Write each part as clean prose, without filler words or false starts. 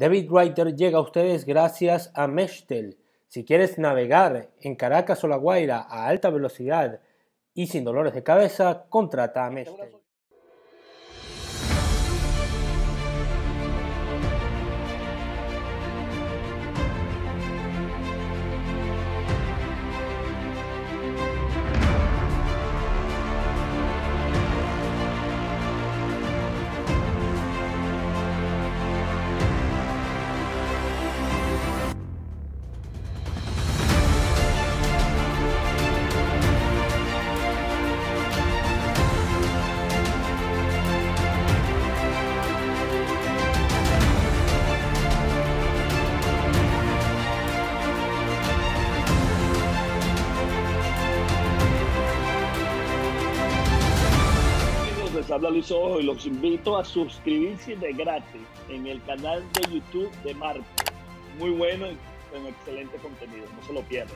David Writer llega a ustedes gracias a Meshtel. Si quieres navegar en Caracas o La Guaira a alta velocidad y sin dolores de cabeza, contrata a Meshtel. Habla Luis Ojo y los invito a suscribirse de gratis en el canal de YouTube de Marco. Muy bueno y con excelente contenido, no se lo pierdan.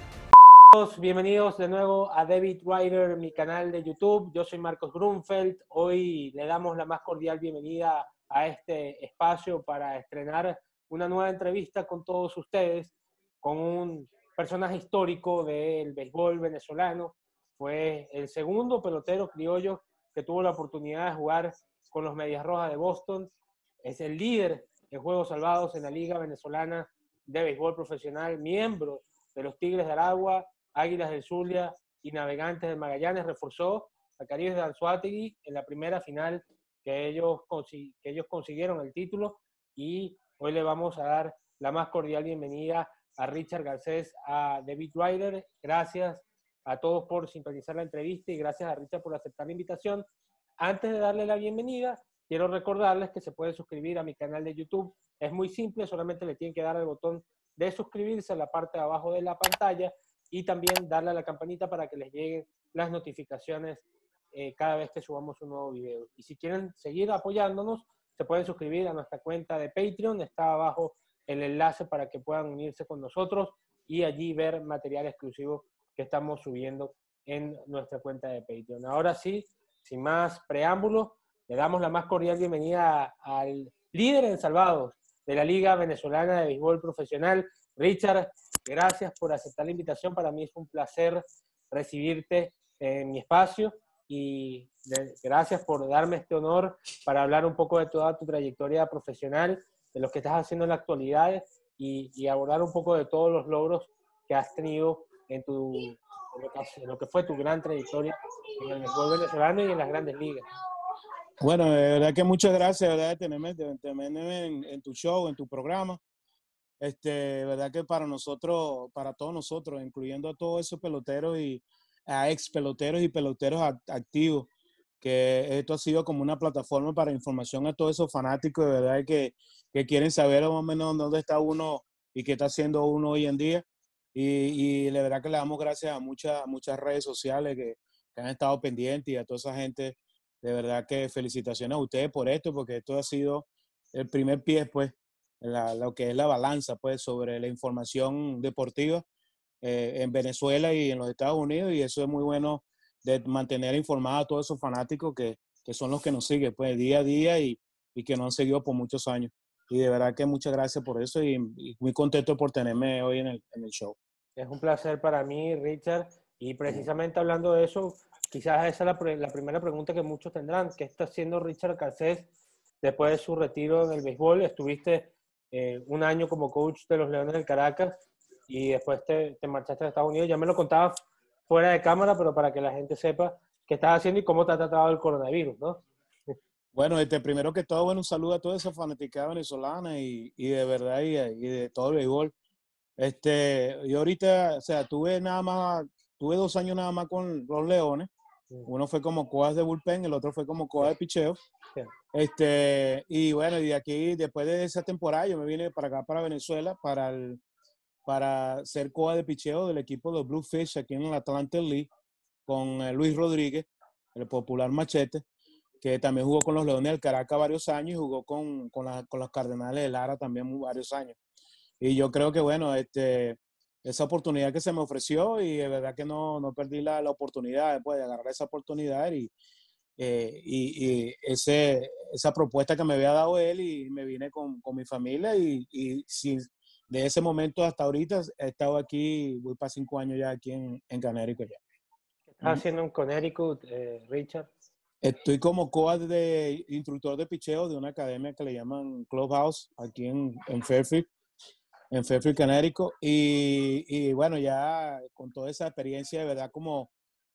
Bienvenidos de nuevo a David Writer, mi canal de YouTube. Yo soy Marcos Grunfeld. Hoy le damos la más cordial bienvenida a este espacio para estrenar una nueva entrevista con todos ustedes, con un personaje histórico del béisbol venezolano. Fue el segundo pelotero criollo que tuvo la oportunidad de jugar con los Medias Rojas de Boston. Es el líder en juegos salvados en la Liga Venezolana de Béisbol Profesional, miembro de los Tigres de Aragua, Águilas del Zulia y Navegantes del Magallanes. Reforzó a Caribes de Anzoátegui en la primera final que ellos consiguieron el título, y hoy le vamos a dar la más cordial bienvenida a Richard Garcés, a David Writer. Gracias a todos por sintonizar la entrevista y gracias a Richard por aceptar la invitación. Antes de darle la bienvenida, quiero recordarles que se pueden suscribir a mi canal de YouTube. Es muy simple, solamente le tienen que dar al botón de suscribirse en la parte de abajo de la pantalla y también darle a la campanita para que les lleguen las notificaciones cada vez que subamos un nuevo video. Y si quieren seguir apoyándonos, se pueden suscribir a nuestra cuenta de Patreon. Está abajo el enlace para que puedan unirse con nosotros y allí ver material exclusivo que estamos subiendo en nuestra cuenta de Patreon. Ahora sí, sin más preámbulos, le damos la más cordial bienvenida al líder en salvados de la Liga Venezolana de Béisbol Profesional. Richard, gracias por aceptar la invitación. Para mí es un placer recibirte en mi espacio y gracias por darme este honor para hablar un poco de toda tu trayectoria profesional, de lo que estás haciendo en la actualidad y abordar un poco de todos los logros que has tenido en lo que fue tu gran trayectoria en el béisbol venezolano y en las grandes ligas. Bueno, de verdad que muchas gracias, de verdad, de tenerme en tu show, en tu programa. De verdad que para nosotros, para todos nosotros, incluyendo a todos esos peloteros y a ex peloteros y peloteros activos, que esto ha sido como una plataforma para información a todos esos fanáticos, de verdad que quieren saber más o menos dónde está uno y qué está haciendo uno hoy en día. Y la verdad que le damos gracias a muchas redes sociales que han estado pendientes, y a toda esa gente. De verdad que felicitaciones a ustedes por esto, porque esto ha sido el primer pie, pues, lo que es la balanza, pues, sobre la información deportiva en Venezuela y en los Estados Unidos, y eso es muy bueno, de mantener informados a todos esos fanáticos que son los que nos siguen, pues, día a día y que nos han seguido por muchos años. Y de verdad que muchas gracias por eso y muy contento por tenerme hoy en el show. Es un placer para mí, Richard, y precisamente hablando de eso, quizás esa es la primera pregunta que muchos tendrán. ¿Qué está haciendo Richard Garcés después de su retiro en el béisbol? Estuviste un año como coach de los Leones del Caracas y después te marchaste a Estados Unidos. Ya me lo contabas fuera de cámara, pero para que la gente sepa qué estás haciendo y cómo te ha tratado el coronavirus, ¿no? Bueno, primero que todo, bueno, un saludo a toda esa fanaticada venezolana y de verdad y de todo el béisbol. Yo ahorita, o sea, tuve 2 años nada más con los Leones. Uno fue como coach de bullpen, el otro fue como coach de picheo. Y bueno, y de aquí, después de esa temporada, yo me vine para acá, para Venezuela, para ser coach de picheo del equipo de Bluefish aquí en el Atlanta League, con Luis Rodríguez, el popular Machete, que también jugó con los Leones del Caracas varios años y jugó con los Cardenales de Lara también varios años. Y yo creo que, bueno, esa oportunidad que se me ofreció, y de verdad que no perdí la oportunidad, pues, de agarrar esa oportunidad esa propuesta que me había dado él y me vine con mi familia y sí, de ese momento hasta ahorita he estado aquí, voy para 5 años ya aquí en Connecticut ya. ¿Qué estás haciendo en Connecticut, Richard? Estoy como coach de instructor de picheo de una academia que le llaman Clubhouse aquí en Fairfield, Connecticut. Y bueno, ya con toda esa experiencia, de verdad, como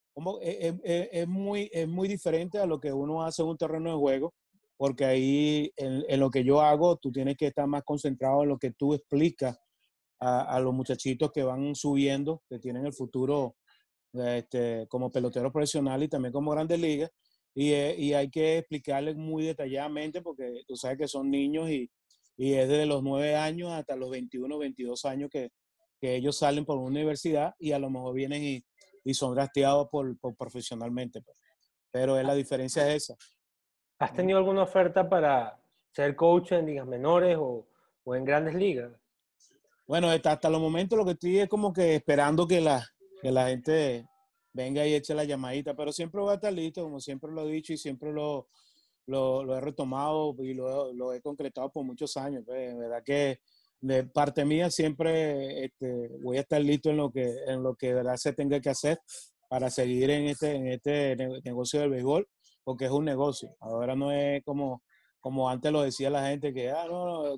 es muy diferente a lo que uno hace en un terreno de juego, porque ahí en lo que yo hago, tú tienes que estar más concentrado en lo que tú explicas a los muchachitos que van subiendo, que tienen el futuro como peloteros profesionales y también como grandes ligas. Y hay que explicarles muy detalladamente porque tú sabes que son niños y es desde los 9 años hasta los 21, 22 años que ellos salen por una universidad y a lo mejor vienen y son drafteados por profesionalmente. Pues. Pero la diferencia es esa. ¿Has tenido alguna oferta para ser coach en ligas menores o en grandes ligas? Bueno, hasta los momentos lo que estoy es como que esperando que la gente venga y eche la llamadita, pero siempre voy a estar listo, como siempre lo he dicho y siempre lo he retomado y lo he concretado por muchos años. Pues. En verdad que de parte mía siempre voy a estar listo en lo que de verdad se tenga que hacer para seguir en este negocio del béisbol, porque es un negocio. Ahora no es como antes lo decía la gente, que no,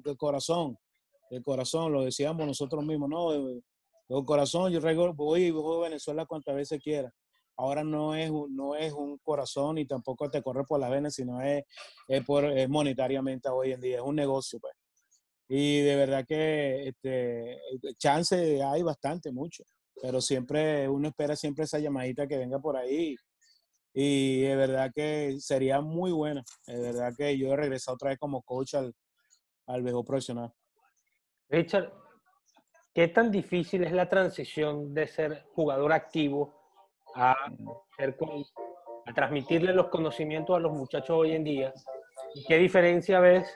el corazón, lo decíamos nosotros mismos, no, el corazón, voy y juego a Venezuela cuantas veces quiera. Ahora no es un corazón y tampoco te corre por las venas, sino es monetariamente hoy en día, es un negocio. Pues. Y de verdad que chance hay bastante, mucho, pero siempre uno espera siempre esa llamadita que venga por ahí y de verdad que sería muy buena. De verdad que yo he regresado otra vez como coach al béisbol profesional. Richard, ¿qué tan difícil es la transición de ser jugador activo a ser coach, a transmitirle los conocimientos a los muchachos hoy en día? ¿Y qué diferencia ves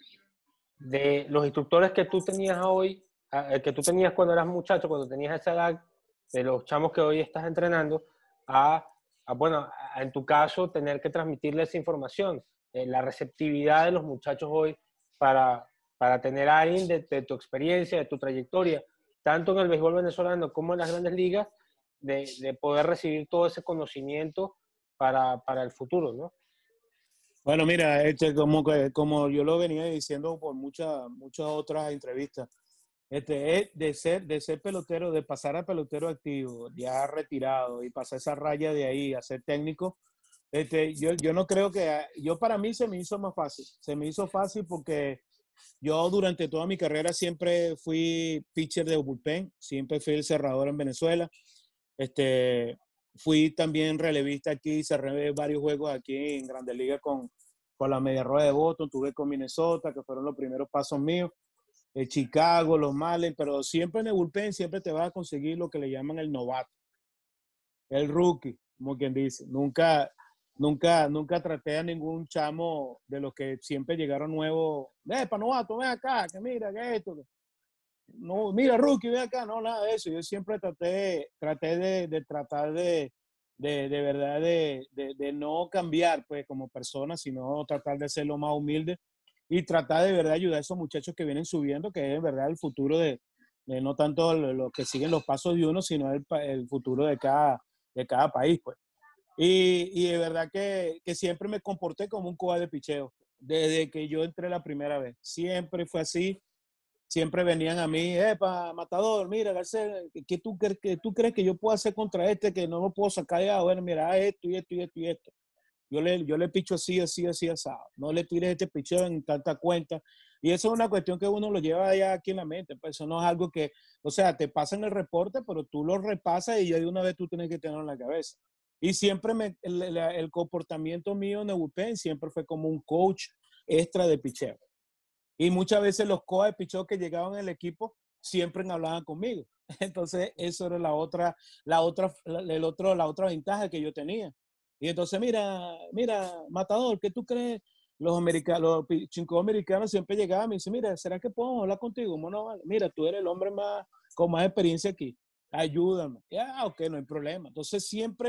de los instructores que tú tenías hoy, que tú tenías cuando eras muchacho, cuando tenías esa edad, de los chamos que hoy estás entrenando, en tu caso, tener que transmitirles esa información, la receptividad de los muchachos hoy para tener a alguien de tu experiencia, de tu trayectoria, tanto en el béisbol venezolano como en las grandes ligas, de poder recibir todo ese conocimiento para el futuro, ¿no? Bueno, mira, como yo lo venía diciendo por muchas otras entrevistas, es de ser pelotero, de pasar a pelotero activo, ya retirado y pasar esa raya de ahí a ser técnico, yo no creo que, para mí se me hizo más fácil. Se me hizo fácil porque yo durante toda mi carrera siempre fui pitcher de bullpen, siempre fui el cerrador en Venezuela. Fui también relevista aquí, cerré varios juegos aquí en Grandes Ligas con la Media Roja de Boston, tuve con Minnesota, que fueron los primeros pasos míos, Chicago, los Marlins, pero siempre en el bullpen siempre te vas a conseguir lo que le llaman el novato, el rookie, como quien dice. Nunca traté a ningún chamo de los que siempre llegaron nuevos, novato, ven acá, que mira, que esto, no, mira, rookie, ven acá, no, nada de eso. Yo siempre traté de verdad de no cambiar, pues, como persona, sino tratar de ser lo más humilde y tratar de verdad ayudar a esos muchachos que vienen subiendo, que es en verdad el futuro de no tanto los que siguen los pasos de uno, sino el futuro de cada país, pues. Y de verdad que siempre me comporté como un coach de picheo, desde que yo entré la primera vez. Siempre fue así. Siempre venían a mí, matador, mira, Garcés, ¿qué tú crees que yo puedo hacer contra este que no lo puedo sacar ya? Bueno, mira, esto y esto y esto y esto. Yo le picho así, asado. No le tires este picheo en tanta cuenta. Y eso es una cuestión que uno lo lleva ya aquí en la mente. Pues eso no es algo que, o sea, te pasa en el reporte, pero tú lo repasas y ya de una vez tú tienes que tenerlo en la cabeza. Y siempre el comportamiento mío en el bullpen siempre fue como un coach extra de picheo. Y muchas veces los coaches de picheo que llegaban al equipo siempre hablaban conmigo. Entonces, eso era la otra ventaja que yo tenía. Y entonces, mira, Matador, ¿qué tú crees? Los chicos americanos siempre llegaban y me dicen, mira, ¿será que podemos hablar contigo? Bueno, mira, tú eres el hombre con más experiencia aquí. Ayúdame. Ya, ok, no hay problema. Entonces, siempre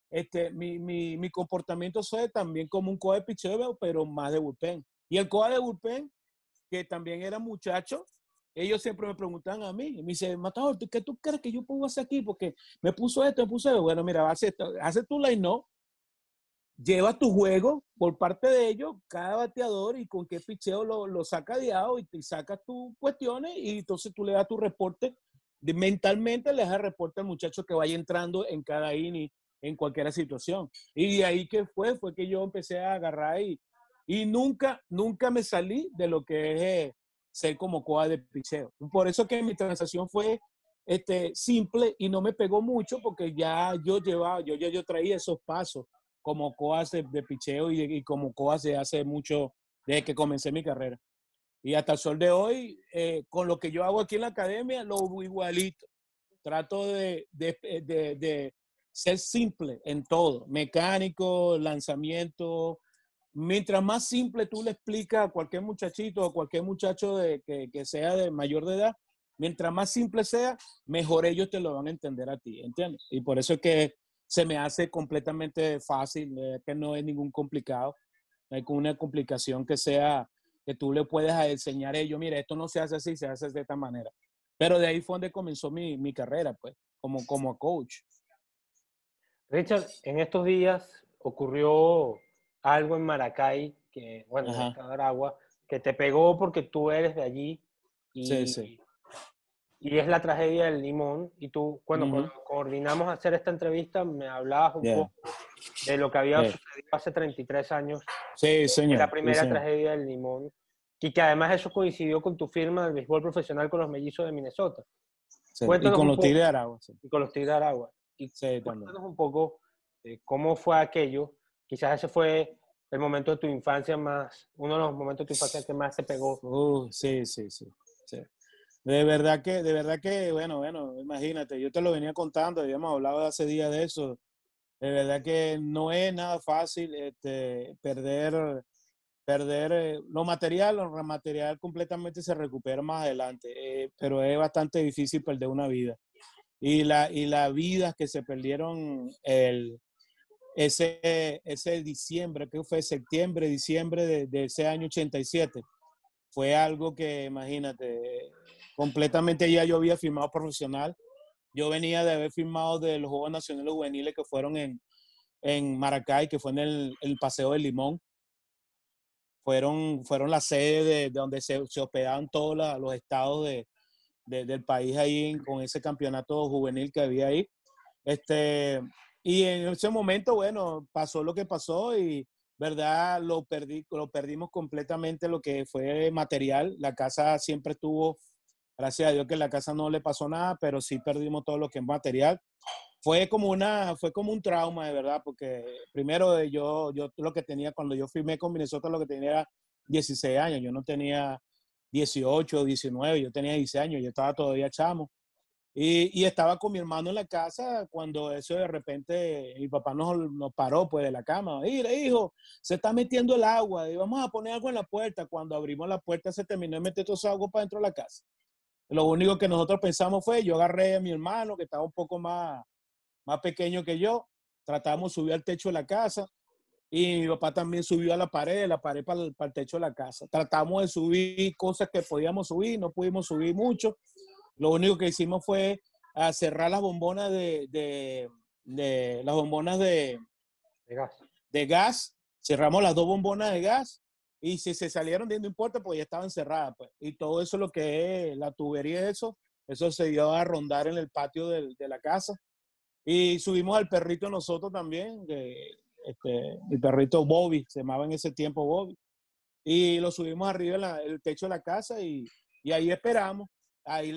mi comportamiento fue también como un coach de picheo, pero más de bullpen. Y el coach de bullpen, que también era muchacho, ellos siempre me preguntan a mí, y me dicen, Matador, ¿qué tú crees que yo puedo hacer aquí? Porque me puso esto, me puso esto. Bueno, mira, hace tu line-up, lleva tu juego por parte de ellos, cada bateador y con qué picheo lo saca de out y sacas tus cuestiones y entonces tú le das tu reporte, mentalmente le das el reporte al muchacho que vaya entrando en cada inning, en cualquier situación. Y de ahí que fue que yo empecé a agarrar y nunca me salí de lo que es ser como coa de picheo. Por eso que mi transacción fue simple y no me pegó mucho porque ya yo traía esos pasos como coas de picheo y como coas de hace mucho, desde que comencé mi carrera. Y hasta el sol de hoy, con lo que yo hago aquí en la academia, lo hago igualito. Trato de ser simple en todo, mecánico, lanzamiento. Mientras más simple tú le explicas a cualquier muchachito o cualquier muchacho que sea de mayor de edad, mientras más simple sea, mejor ellos te lo van a entender a ti, ¿entiendes? Y por eso es que se me hace completamente fácil, que no es ningún complicado, no hay una complicación que sea que tú le puedes enseñar a ellos, mira, esto no se hace así, se hace de esta manera. Pero de ahí fue donde comenzó mi carrera, pues, como coach. Richard, en estos días ocurrió algo en Maracay, que, bueno, en el Ajá. estado de Aragua, que te pegó porque tú eres de allí Sí, sí. y es la tragedia del Limón. Y tú, bueno, cuando coordinamos hacer esta entrevista, me hablabas un poco de lo que había sucedido hace 33 años, Sí, de la señor. Sí, primera señor. tragedia del Limón, y que además eso coincidió con tu firma del béisbol profesional con los Mellizos de Minnesota. Sí. Y Cuéntanos con un los Tigres poco, de Aragua. Sí, y con los Tigres de Aragua, y sí, también. cuéntanos un poco cómo fue aquello. Quizás ese fue el momento de tu infancia más, uno de los momentos de tu infancia que más te pegó. Sí, sí, sí, sí. De verdad que, bueno, imagínate, yo te lo venía contando, habíamos hablado hace días de eso. De verdad que no es nada fácil perder lo material completamente se recupera más adelante, pero es bastante difícil perder una vida. Y las vidas que se perdieron ese diciembre, que fue diciembre de ese año 87, fue algo que, imagínate, completamente ya yo había firmado profesional. Yo venía de haber firmado de los Juegos Nacionales Juveniles que fueron en Maracay, que fue en el Paseo del Limón. Fueron la sede de donde se hospedaban todos los estados del país ahí con ese campeonato juvenil que había ahí. Y en ese momento, bueno, pasó lo que pasó y, verdad, lo perdimos completamente lo que fue material. La casa siempre estuvo, gracias a Dios que la casa no le pasó nada, pero sí perdimos todo lo que es material. Fue como un trauma, de verdad, porque primero yo lo que tenía cuando yo firmé con Minnesota, lo que tenía era 16 años. Yo no tenía 18 o 19, yo tenía 16 años, yo estaba todavía chamo. Y estaba con mi hermano en la casa cuando eso de repente mi papá nos paró pues de la cama. Mira, hijo, se está metiendo el agua y vamos a poner algo en la puerta. Cuando abrimos la puerta se terminó de meter todo ese agua para dentro de la casa. Lo único que nosotros pensamos fue, yo agarré a mi hermano que estaba un poco más pequeño que yo, tratamos de subir al techo de la casa y mi papá también subió a la pared para el techo de la casa. Tratamos de subir cosas que podíamos subir, no pudimos subir mucho. Lo único que hicimos fue cerrar las bombonas las bombonas de gas. Cerramos las dos bombonas de gas y si se salieron no importa, pues ya estaban cerradas. Pues. Y todo eso, lo que es la tubería, eso se dio a rondar en el patio de la casa. Y subimos al perrito nosotros también, el perrito Bobby, se llamaba en ese tiempo Bobby. Y lo subimos arriba en el techo de la casa y ahí esperamos. Ahí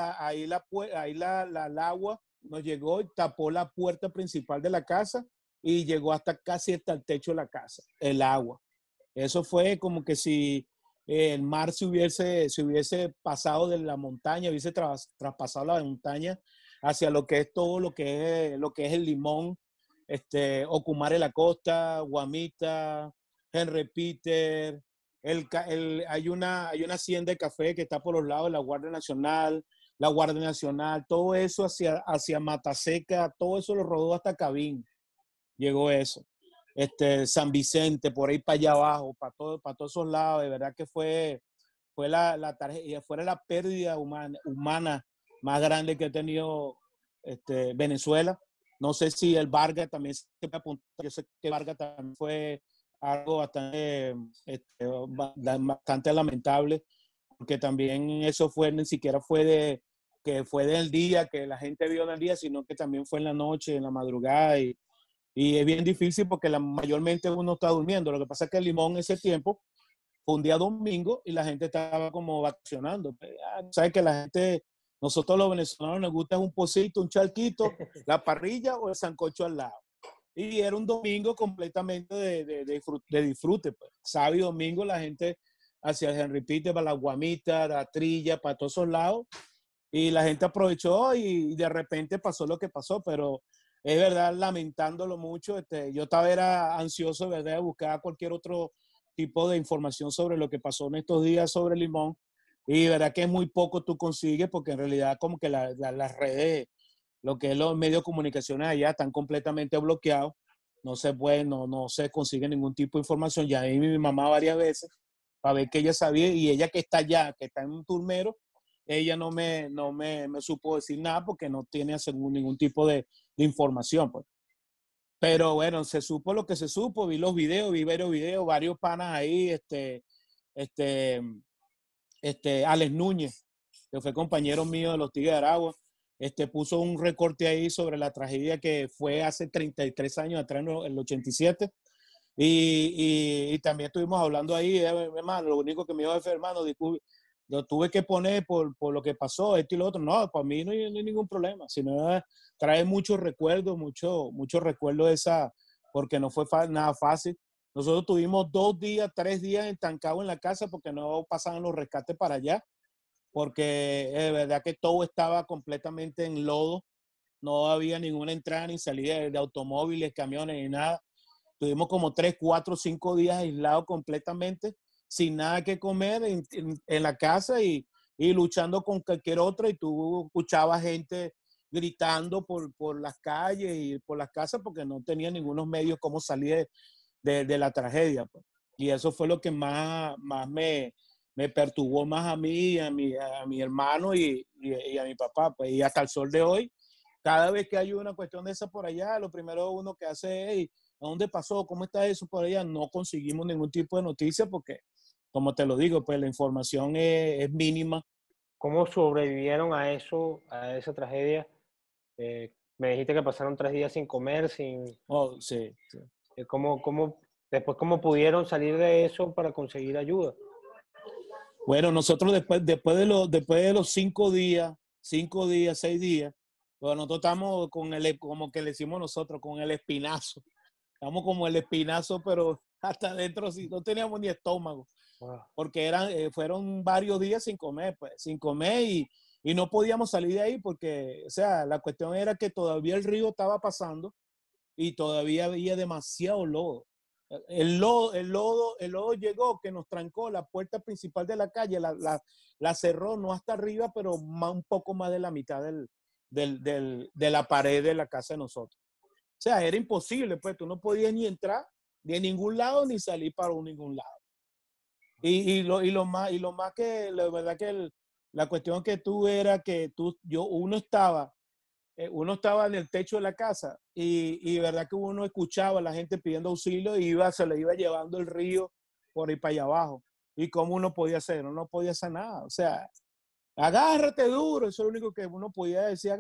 el agua nos llegó y tapó la puerta principal de la casa y llegó casi hasta el techo de la casa, el agua. Eso fue como que si el mar se hubiese pasado de la montaña, hubiese traspasado la montaña hacia lo que es todo lo que es el Limón, Ocumare la Costa, Guamita, Henry Peter, hay una hacienda de café que está por los lados de la Guardia Nacional, todo eso hacia Mataseca, todo eso lo rodó hasta Cabín. llegó eso. San Vicente, por ahí para allá abajo, para todos esos lados, de verdad que fue la tragedia, fue la pérdida humana más grande que ha tenido Venezuela. No sé si el Vargas también se me apuntó, yo sé que Vargas también fue algo bastante lamentable, porque también eso ni siquiera fue del día, que la gente vio en el día, sino que también fue en la noche, en la madrugada, y es bien difícil porque mayormente uno está durmiendo. Lo que pasa es que el Limón ese tiempo fue un día domingo y la gente estaba como vacacionando. ¿Sabes que la gente, nosotros los venezolanos nos gusta un pocito, un charquito, la parrilla o el sancocho al lado? Y era un domingo completamente de disfrute. Pues. Sábado y domingo la gente hacia el Henry Peter, para la Guamita, la Trilla, para todos esos lados. Y la gente aprovechó y de repente pasó lo que pasó, pero es verdad, lamentándolo mucho. Yo era ansioso, ¿verdad?, de buscar cualquier otro tipo de información sobre lo que pasó en estos días sobre Limón. Y verdad que es muy poco tú consigues, porque en realidad como que las redes, lo que es los medios de comunicación allá están completamente bloqueados. No se puede, no se consigue ningún tipo de información. Ya vi mi mamá varias veces para ver que ella sabía, y ella que está allá, que está en un turmero, ella no me supo decir nada porque no tiene ningún tipo de información. Pues. Pero bueno, se supo lo que se supo, vi los videos, vi varios videos, varios panas ahí, Alex Núñez, que fue compañero mío de los Tigres de Aragua, puso un recorte ahí sobre la tragedia que fue hace 33 años atrás, en el 87. Y también estuvimos hablando ahí, hermano, lo único que me dijo hermano, lo tuve que poner por lo que pasó, esto y lo otro. No, para mí no hay ningún problema, sino trae muchos recuerdos, muchos recuerdos de esa, porque no fue nada fácil. Nosotros tuvimos 2 días, 3 días estancados en la casa porque no pasaban los rescates para allá, porque es verdad que todo estaba completamente en lodo, no había ninguna entrada ni salida de automóviles, camiones ni nada. Tuvimos como 3, 4, 5 días aislados completamente, sin nada que comer en la casa y luchando con cualquier otro, y tú escuchabas gente gritando por las calles y por las casas porque no tenía ningunos medios cómo salir de la tragedia. Pues. Y eso fue lo que más me perturbó más a mí, a mi hermano y a mi papá. Pues. Y hasta el sol de hoy, cada vez que hay una cuestión de esa por allá, lo primero uno que hace es, ¿a dónde pasó? ¿Cómo está eso por allá? No conseguimos ningún tipo de noticia porque, como te lo digo, pues la información es mínima. ¿Cómo sobrevivieron a eso, a esa tragedia? Me dijiste que pasaron 3 días sin comer, sin... Oh, sí. Después, ¿cómo pudieron salir de eso para conseguir ayuda? Bueno, nosotros después de los 5 días, 6 días, pues nosotros estamos como que le decimos nosotros, con el espinazo. Estamos como el espinazo, pero hasta adentro sí, no teníamos ni estómago. Wow. Porque fueron varios días sin comer, pues, y no podíamos salir de ahí porque, o sea, la cuestión era que todavía el río estaba pasando y todavía había demasiado lodo. El lodo llegó, que nos trancó la puerta principal de la calle, la cerró, no hasta arriba, pero un poco más de la mitad de la pared de la casa de nosotros. O sea, era imposible, pues tú no podías ni entrar de ningún lado ni salir para ningún lado. Y lo más que, la verdad que la cuestión que tuve era que uno estaba en el techo de la casa y verdad que uno escuchaba a la gente pidiendo auxilio y se le iba llevando el río por ahí para allá abajo. ¿Y cómo uno podía hacer? No podía hacer nada. O sea, agárrate duro, eso es lo único que uno podía decir,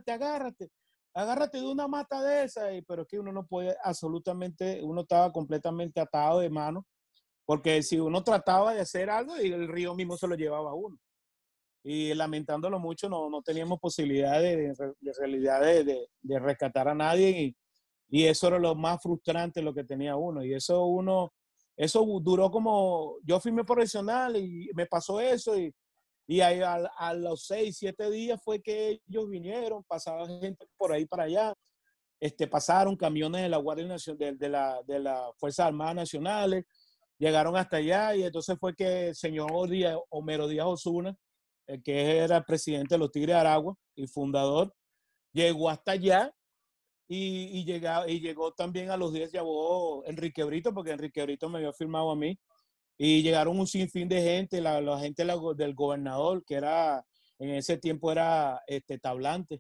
agárrate de una mata de esa, pero es que uno no podía absolutamente, uno estaba completamente atado de mano, porque si uno trataba de hacer algo, el río mismo se lo llevaba a uno. Y lamentándolo mucho, no teníamos posibilidad de realidad de rescatar a nadie, y eso era lo más frustrante, lo que tenía uno. Y eso duró como, yo fui profesional y me pasó eso, y a los 6, 7 días fue que ellos vinieron, pasaba gente por ahí para allá, pasaron camiones de la Guardia Nacional, de la Fuerzas Armadas Nacionales, llegaron hasta allá, y entonces fue que el señor Homero Díaz Osuna, que era el presidente de los Tigres de Aragua y fundador, llegó hasta allá y llegó también a los 10, llegó Enrique Brito, porque Enrique Brito me había firmado a mí, y llegaron un sinfín de gente, la gente del gobernador, que era, en ese tiempo era Tablante.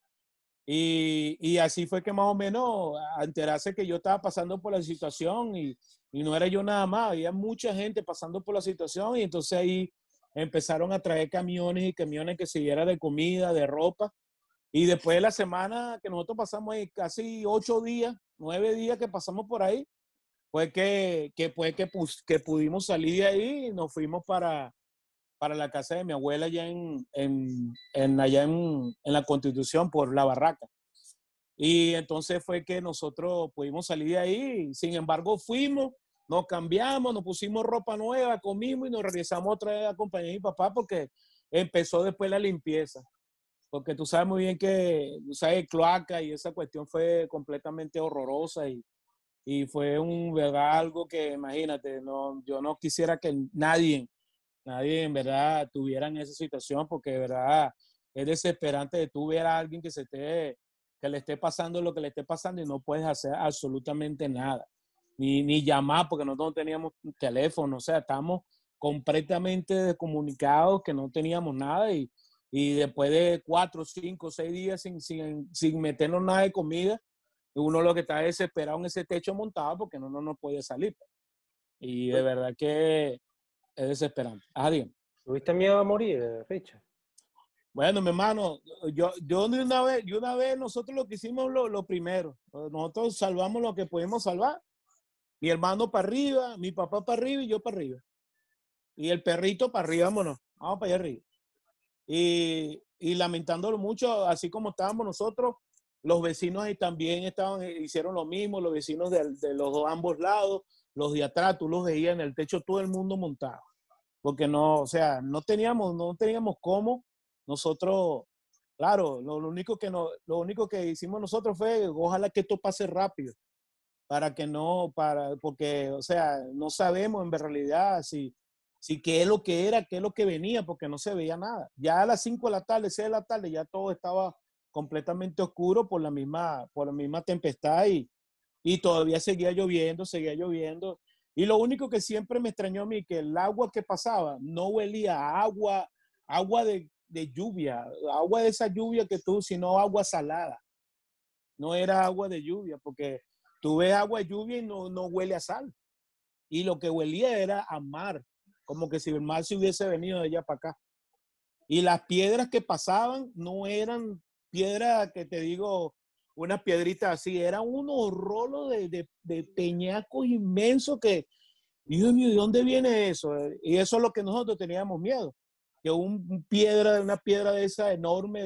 Y así fue que más o menos a enterarse que yo estaba pasando por la situación y no era yo nada más, había mucha gente pasando por la situación y entonces ahí empezaron a traer camiones y camiones que se diera de comida, de ropa. Y después de la semana que nosotros pasamos ahí, casi 8 días, 9 días que pasamos por ahí, fue que pudimos salir de ahí y nos fuimos para la casa de mi abuela allá en la Constitución por La Barraca. Y entonces fue que nosotros pudimos salir de ahí. Sin embargo, fuimos, nos cambiamos, nos pusimos ropa nueva, comimos y nos regresamos otra vez a acompañar a mi papá porque empezó después la limpieza. Porque tú sabes muy bien que, tú sabes, cloaca y esa cuestión fue completamente horrorosa y fue verdad, algo que, imagínate, no, yo no quisiera que nadie en verdad tuviera en esa situación porque de verdad es desesperante de tú ver a alguien que le esté pasando lo que le esté pasando y no puedes hacer absolutamente nada, ni llamar porque nosotros no teníamos teléfono, o sea, estamos completamente descomunicados, que no teníamos nada y después de 4, 5, 6 días sin meternos nada de comida, uno lo que está desesperado en ese techo montado porque no puede salir. Y de verdad que es desesperante. Dígame. ¿Tuviste miedo a morir, Richard? Bueno, mi hermano, yo de una vez nosotros lo que hicimos lo primero. Nosotros salvamos lo que pudimos salvar. Mi hermano para arriba, mi papá para arriba y yo para arriba. Y el perrito para arriba, vámonos. Vamos para allá arriba. Y lamentándolo mucho, así como estábamos nosotros, los vecinos ahí también hicieron lo mismo, los vecinos de ambos lados, los de atrás, tú los veías en el techo, todo el mundo montado. Porque no, o sea, no teníamos cómo nosotros, claro, lo único que hicimos nosotros fue, ojalá que esto pase rápido, porque, o sea, no sabemos en realidad si qué es lo que era, qué es lo que venía, porque no se veía nada. Ya a las 5 de la tarde, 6 de la tarde, ya todo estaba completamente oscuro por la misma tempestad y todavía seguía lloviendo. Y lo único que siempre me extrañó a mí, que el agua que pasaba no huelía a agua de lluvia, agua de esa lluvia sino agua salada. No era agua de lluvia, porque tú ves agua de lluvia y no huele a sal. Y lo que huelía era a mar, como que si el mar se hubiese venido de allá para acá. Y las piedras que pasaban no eran piedras que te digo, unas piedritas así, eran unos rolos de peñacos inmensos que, Dios mío, ¿de dónde viene eso? Y eso es lo que nosotros teníamos miedo, que una piedra de esa enorme,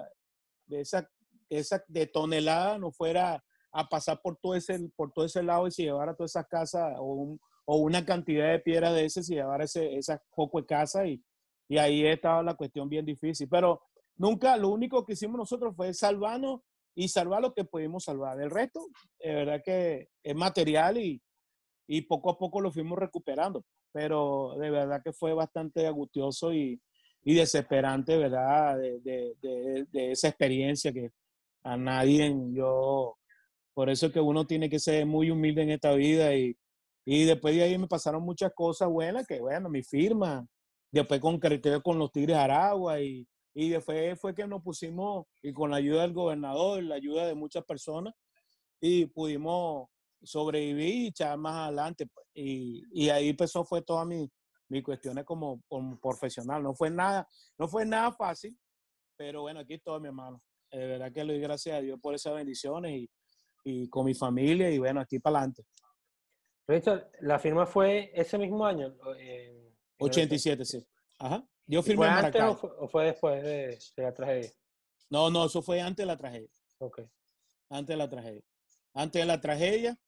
de tonelada, no fuera a pasar por todo ese lado y se llevara todas esas casas o una cantidad de piedras de esas y llevara esas poco de casa y ahí estaba la cuestión bien difícil. Pero nunca, lo único que hicimos nosotros fue salvarnos y salvar lo que pudimos salvar. El resto, de verdad que es material y poco a poco lo fuimos recuperando. Pero de verdad que fue bastante angustioso y desesperante, ¿verdad? De esa experiencia que a nadie, por eso es que uno tiene que ser muy humilde en esta vida y después de ahí me pasaron muchas cosas buenas, que bueno, mi firma, después concreté con los Tigres de Aragua y después fue que nos pusimos, y con la ayuda del gobernador, la ayuda de muchas personas, y pudimos sobrevivir y echar más adelante. Pues. Y ahí empezó, fue toda mi cuestiones como profesional. No fue nada fácil, pero bueno, aquí estoy, mi hermano. De verdad que le doy gracias a Dios por esas bendiciones y con mi familia y bueno, aquí para adelante. Richard, la firma fue ese mismo año. 87, sí. Ajá. Yo ¿Fue firmé en antes Maracay. o fue después de la tragedia? No, eso fue antes de la tragedia. Ok. Antes de la tragedia. Antes de la tragedia,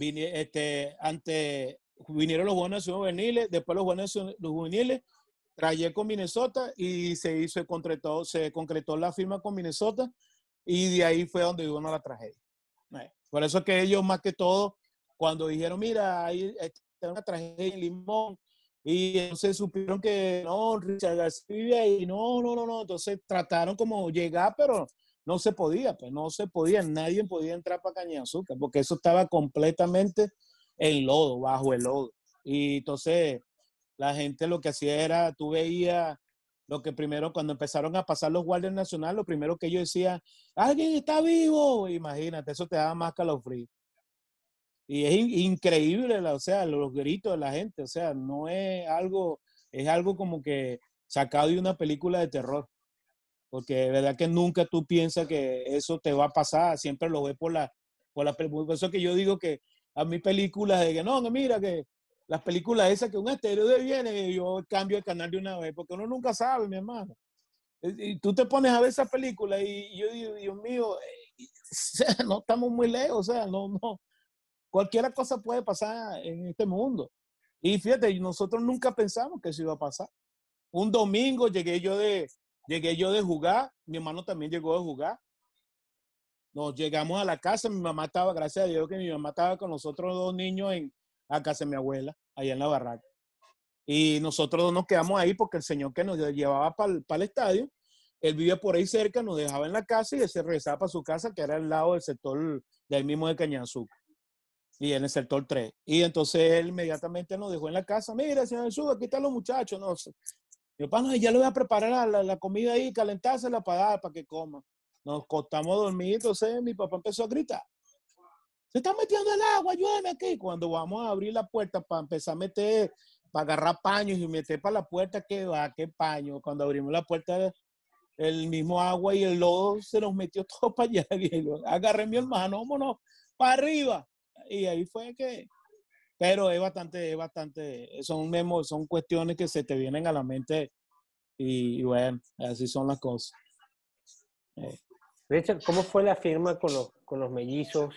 vinieron los Juegos Nacionales Juveniles, después los Juegos Juveniles, traje con Minnesota y se concretó la firma con Minnesota y de ahí fue donde hubo la tragedia. Por eso es que ellos más que todo, cuando dijeron, mira, hay una tragedia en Limón, y entonces supieron que no, Richard García vive ahí, no, entonces trataron como llegar, pero no se podía, pues no se podía, nadie podía entrar para Caña de Azúcar, porque eso estaba completamente en lodo, bajo el lodo. Y entonces la gente lo que hacía era, tú veías lo que primero, cuando empezaron a pasar los guardias nacionales, lo primero que ellos decían, ¡alguien está vivo! Imagínate, eso te daba más calofrío. Y es increíble, o sea, los gritos de la gente, o sea, no es algo como que sacado de una película de terror, porque de verdad que nunca tú piensas que eso te va a pasar, siempre lo ves por eso que yo digo que a mi películas de que no, que mira que las películas esas que un asteroide viene, yo cambio el canal de una vez, porque uno nunca sabe, mi hermano. Y tú te pones a ver esa película y yo digo, Dios mío, no estamos muy lejos, o sea, no, cualquier cosa puede pasar en este mundo. Y fíjate, nosotros nunca pensamos que eso iba a pasar. Un domingo llegué yo de jugar, mi hermano también llegó de jugar. Nos llegamos a la casa, mi mamá estaba, gracias a Dios que mi mamá estaba con nosotros dos niños a casa de mi abuela, allá en la barraca. Y nosotros nos quedamos ahí porque el señor que nos llevaba para el estadio, él vivía por ahí cerca, nos dejaba en la casa y él se regresaba para su casa, que era al lado del sector del mismo de Caña de Azúcar. Y en el sector 3. Y entonces él inmediatamente nos dejó en la casa. Mira, señor Jesús, aquí están los muchachos. No, yo, no, ya le voy a preparar la comida ahí, calentársela para que coma. Nos costamos a dormir, entonces mi papá empezó a gritar. Se está metiendo el agua, ayúdame aquí. Cuando vamos a abrir la puerta para empezar a meter, para agarrar paños y meter para la puerta, ¿qué va? ¿Qué paño? Cuando abrimos la puerta, el mismo agua y el lodo se nos metió todo para allá. Y yo, agarré a mi hermano, vámonos, para arriba. Y ahí fue que, pero es bastante, son cuestiones que se te vienen a la mente y bueno, así son las cosas. Richard, ¿cómo fue la firma con los mellizos?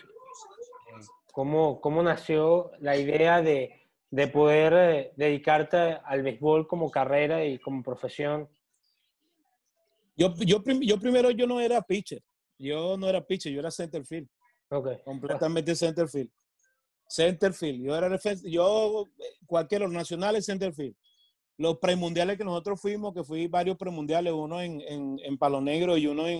¿Cómo nació la idea de poder dedicarte al béisbol como carrera y como profesión? Yo primero yo no era pitcher, yo era center field. Okay. Completamente center field. Center field. Yo era defensa, cualquier los nacionales center field. Los premundiales que nosotros fuimos, que fui varios premundiales, uno en Palo Negro y uno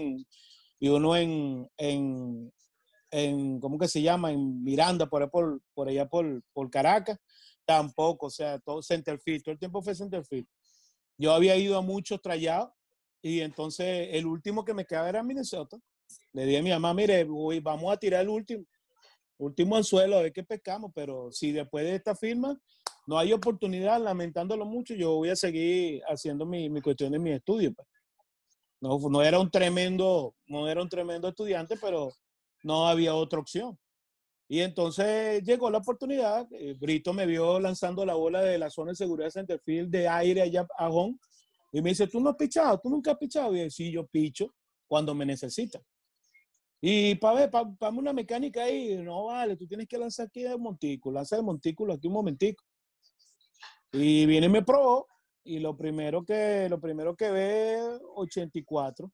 en ¿cómo que se llama? En Miranda, por allá por Caracas, tampoco, o sea, todo center field, todo el tiempo fue center field. Yo había ido a muchos trayados y entonces el último que me quedaba era Minnesota. Le dije a mi mamá, mire, vamos a tirar el último anzuelo a ver qué pescamos, pero si después de esta firma no hay oportunidad, lamentándolo mucho, yo voy a seguir haciendo mi cuestión de mi estudio. Pues. No era un tremendo estudiante, pero no había otra opción. Y entonces llegó la oportunidad, Brito me vio lanzando la bola de la zona de seguridad de centerfield de aire allá a home, y me dice, ¿tú no has pichado? ¿Tú nunca has pichado? Y yo, sí, yo picho cuando me necesitan. Y para una mecánica ahí, no vale, tú tienes que lanzar aquí de montículo, lanza de montículo aquí un momentico. Y viene y me probó, y lo primero que ve 84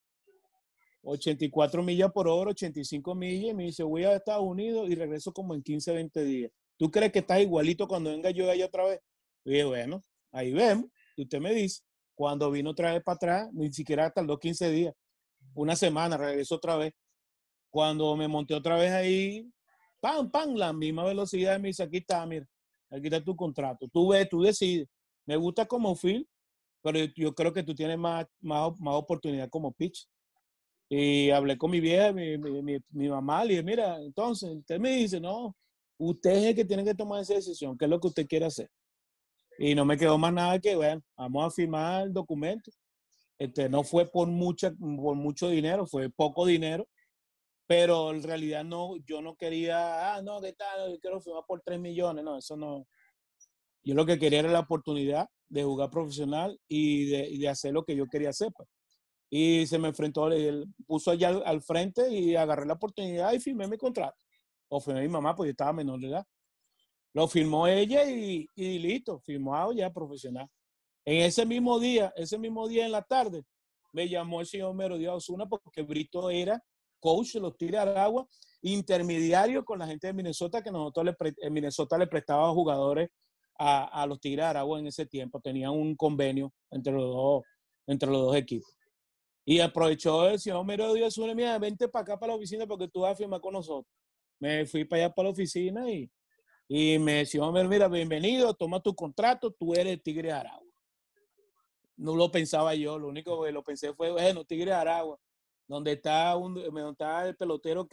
millas por hora, 85 millas, y me dice, voy a Estados Unidos y regreso como en 15, 20 días. ¿Tú crees que estás igualito cuando venga yo allá otra vez? Y dije, bueno, ahí vemos, y usted me dice, cuando vino otra vez para atrás, ni siquiera tardó 15 días, una semana, regresó otra vez. Cuando me monté otra vez ahí, ¡pam, pam! La misma velocidad me dice, aquí está, mira, aquí está tu contrato. Tú ves, tú decides. Me gusta como field, pero yo creo que tú tienes más oportunidad como pitch. Y hablé con mi vieja, mi mamá, le dije, mira, entonces, usted me dice, no, usted es el que tiene que tomar esa decisión, ¿qué es lo que usted quiere hacer? Y no me quedó más nada que, bueno, vamos a firmar el documento. No fue por mucho dinero, fue poco dinero, pero en realidad no, yo no quería, no, ¿qué tal? Yo quiero firmar por 3 millones, no, eso no. Yo lo que quería era la oportunidad de jugar profesional y de hacer lo que yo quería hacer, pues. Y se me enfrentó, él puso allá al frente y agarré la oportunidad y firmé mi contrato. O firmé mi mamá, porque yo estaba menor de edad. Lo firmó ella y listo, firmado ya profesional. En ese mismo día en la tarde, me llamó el señor Merodía Osuna porque Brito era coach de los Tigres de Aragua, intermediario con la gente de Minnesota, que en Minnesota le prestaba jugadores a los Tigres de Aragua en ese tiempo. Tenían un convenio entre los dos equipos. Y aprovechó el señor Merodio Azul, mira, vente para acá, para la oficina, porque tú vas a firmar con nosotros. Me fui para allá, para la oficina, y me decía, mira, bienvenido, toma tu contrato, tú eres Tigre de Aragua. No lo pensaba yo, lo único que lo pensé fue, bueno, Tigre de Aragua, donde está el pelotero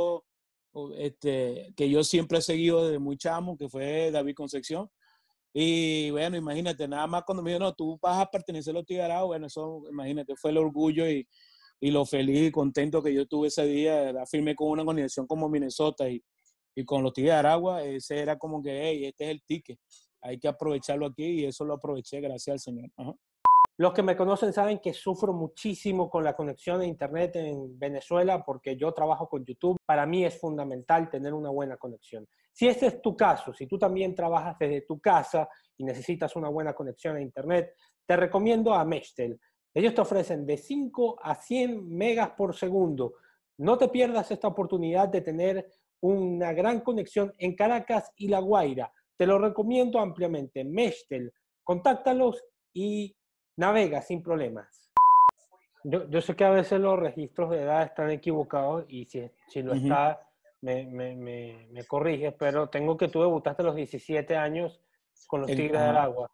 que yo siempre he seguido desde muy chamo, que fue David Concepción. Y bueno, imagínate, nada más cuando me dijo, no, tú vas a pertenecer a los Tigres de Aragua, bueno, eso, imagínate, fue el orgullo y lo feliz y contento que yo tuve ese día. Firmé con una organización como Minnesota y con los Tigres de Aragua, ese era como que, hey, este es el ticket, hay que aprovecharlo aquí, y eso lo aproveché, gracias al Señor. Ajá. Los que me conocen saben que sufro muchísimo con la conexión a Internet en Venezuela porque yo trabajo con YouTube. Para mí es fundamental tener una buena conexión. Si este es tu caso, si tú también trabajas desde tu casa y necesitas una buena conexión a Internet, te recomiendo a Meshtel. Ellos te ofrecen de 5 a 100 megas por segundo. No te pierdas esta oportunidad de tener una gran conexión en Caracas y La Guaira. Te lo recomiendo ampliamente. Meshtel, contáctalos y navega sin problemas. Yo sé que a veces los registros de edad están equivocados y si lo está, me corriges, pero tengo que tú debutaste a los 17 años con los Tigres del Agua.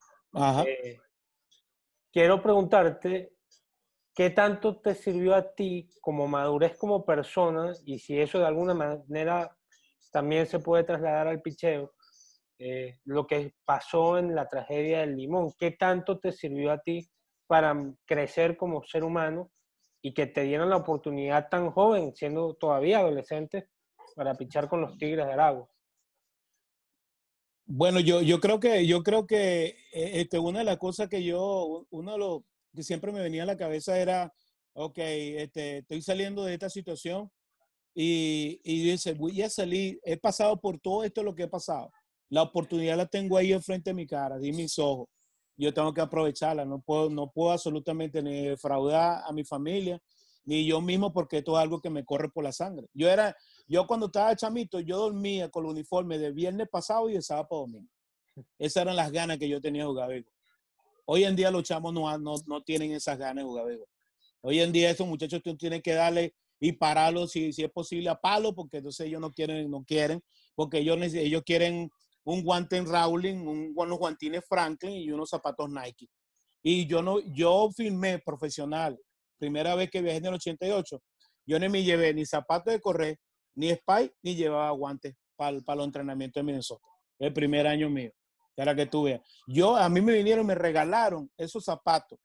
Quiero preguntarte, ¿qué tanto te sirvió a ti como madurez como persona y si eso de alguna manera también se puede trasladar al picheo? Lo que pasó en la tragedia del Limón, ¿qué tanto te sirvió a ti para crecer como ser humano y que te dieran la oportunidad tan joven, siendo todavía adolescente, para pichar con los Tigres de Aragua? Bueno, yo creo que una de las cosas uno de los que siempre me venía a la cabeza era, ok, estoy saliendo de esta situación y dice, voy a salir, he pasado por todo esto lo que he pasado. La oportunidad la tengo ahí enfrente de mi cara, de mis ojos. Yo tengo que aprovecharla, no puedo absolutamente ni defraudar a mi familia, ni yo mismo, porque esto es algo que me corre por la sangre. Yo cuando estaba chamito, yo dormía con el uniforme de viernes pasado y de sábado para domingo. Esas eran las ganas que yo tenía de jugar béisbol. Hoy en día los chamos no tienen esas ganas de jugar béisbol. Hoy en día esos muchachos tú tienes que darle y pararlos si es posible a palo, porque entonces ellos no quieren, porque ellos quieren un guante en Rowling, unos guantines Franklin y unos zapatos Nike. Y yo firmé profesional, primera vez que viajé en el 88, yo ni me llevé ni zapatos de correr, ni spike, ni llevaba guantes para los entrenamientos de Minnesota. El primer año mío, para que tú veas. A mí me vinieron y me regalaron esos zapatos.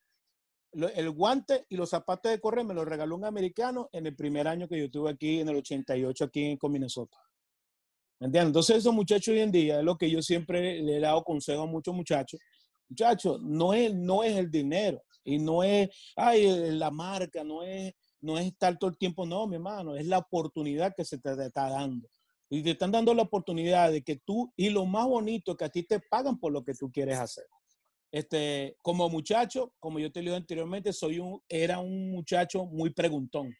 El guante y los zapatos de correr me los regaló un americano en el primer año que yo estuve aquí, en el 88, aquí con Minnesota. ¿Me entiendes? Entonces esos muchachos hoy en día, es lo que yo siempre le he dado consejo a muchos muchachos. Muchachos, no es el dinero y no es la marca, no es estar todo el tiempo, no, mi hermano, es la oportunidad que se te está dando. Y te están dando la oportunidad de que tú, y lo más bonito, que a ti te pagan por lo que tú quieres hacer. Como muchacho, como yo te lo dije anteriormente, era un muchacho muy preguntón.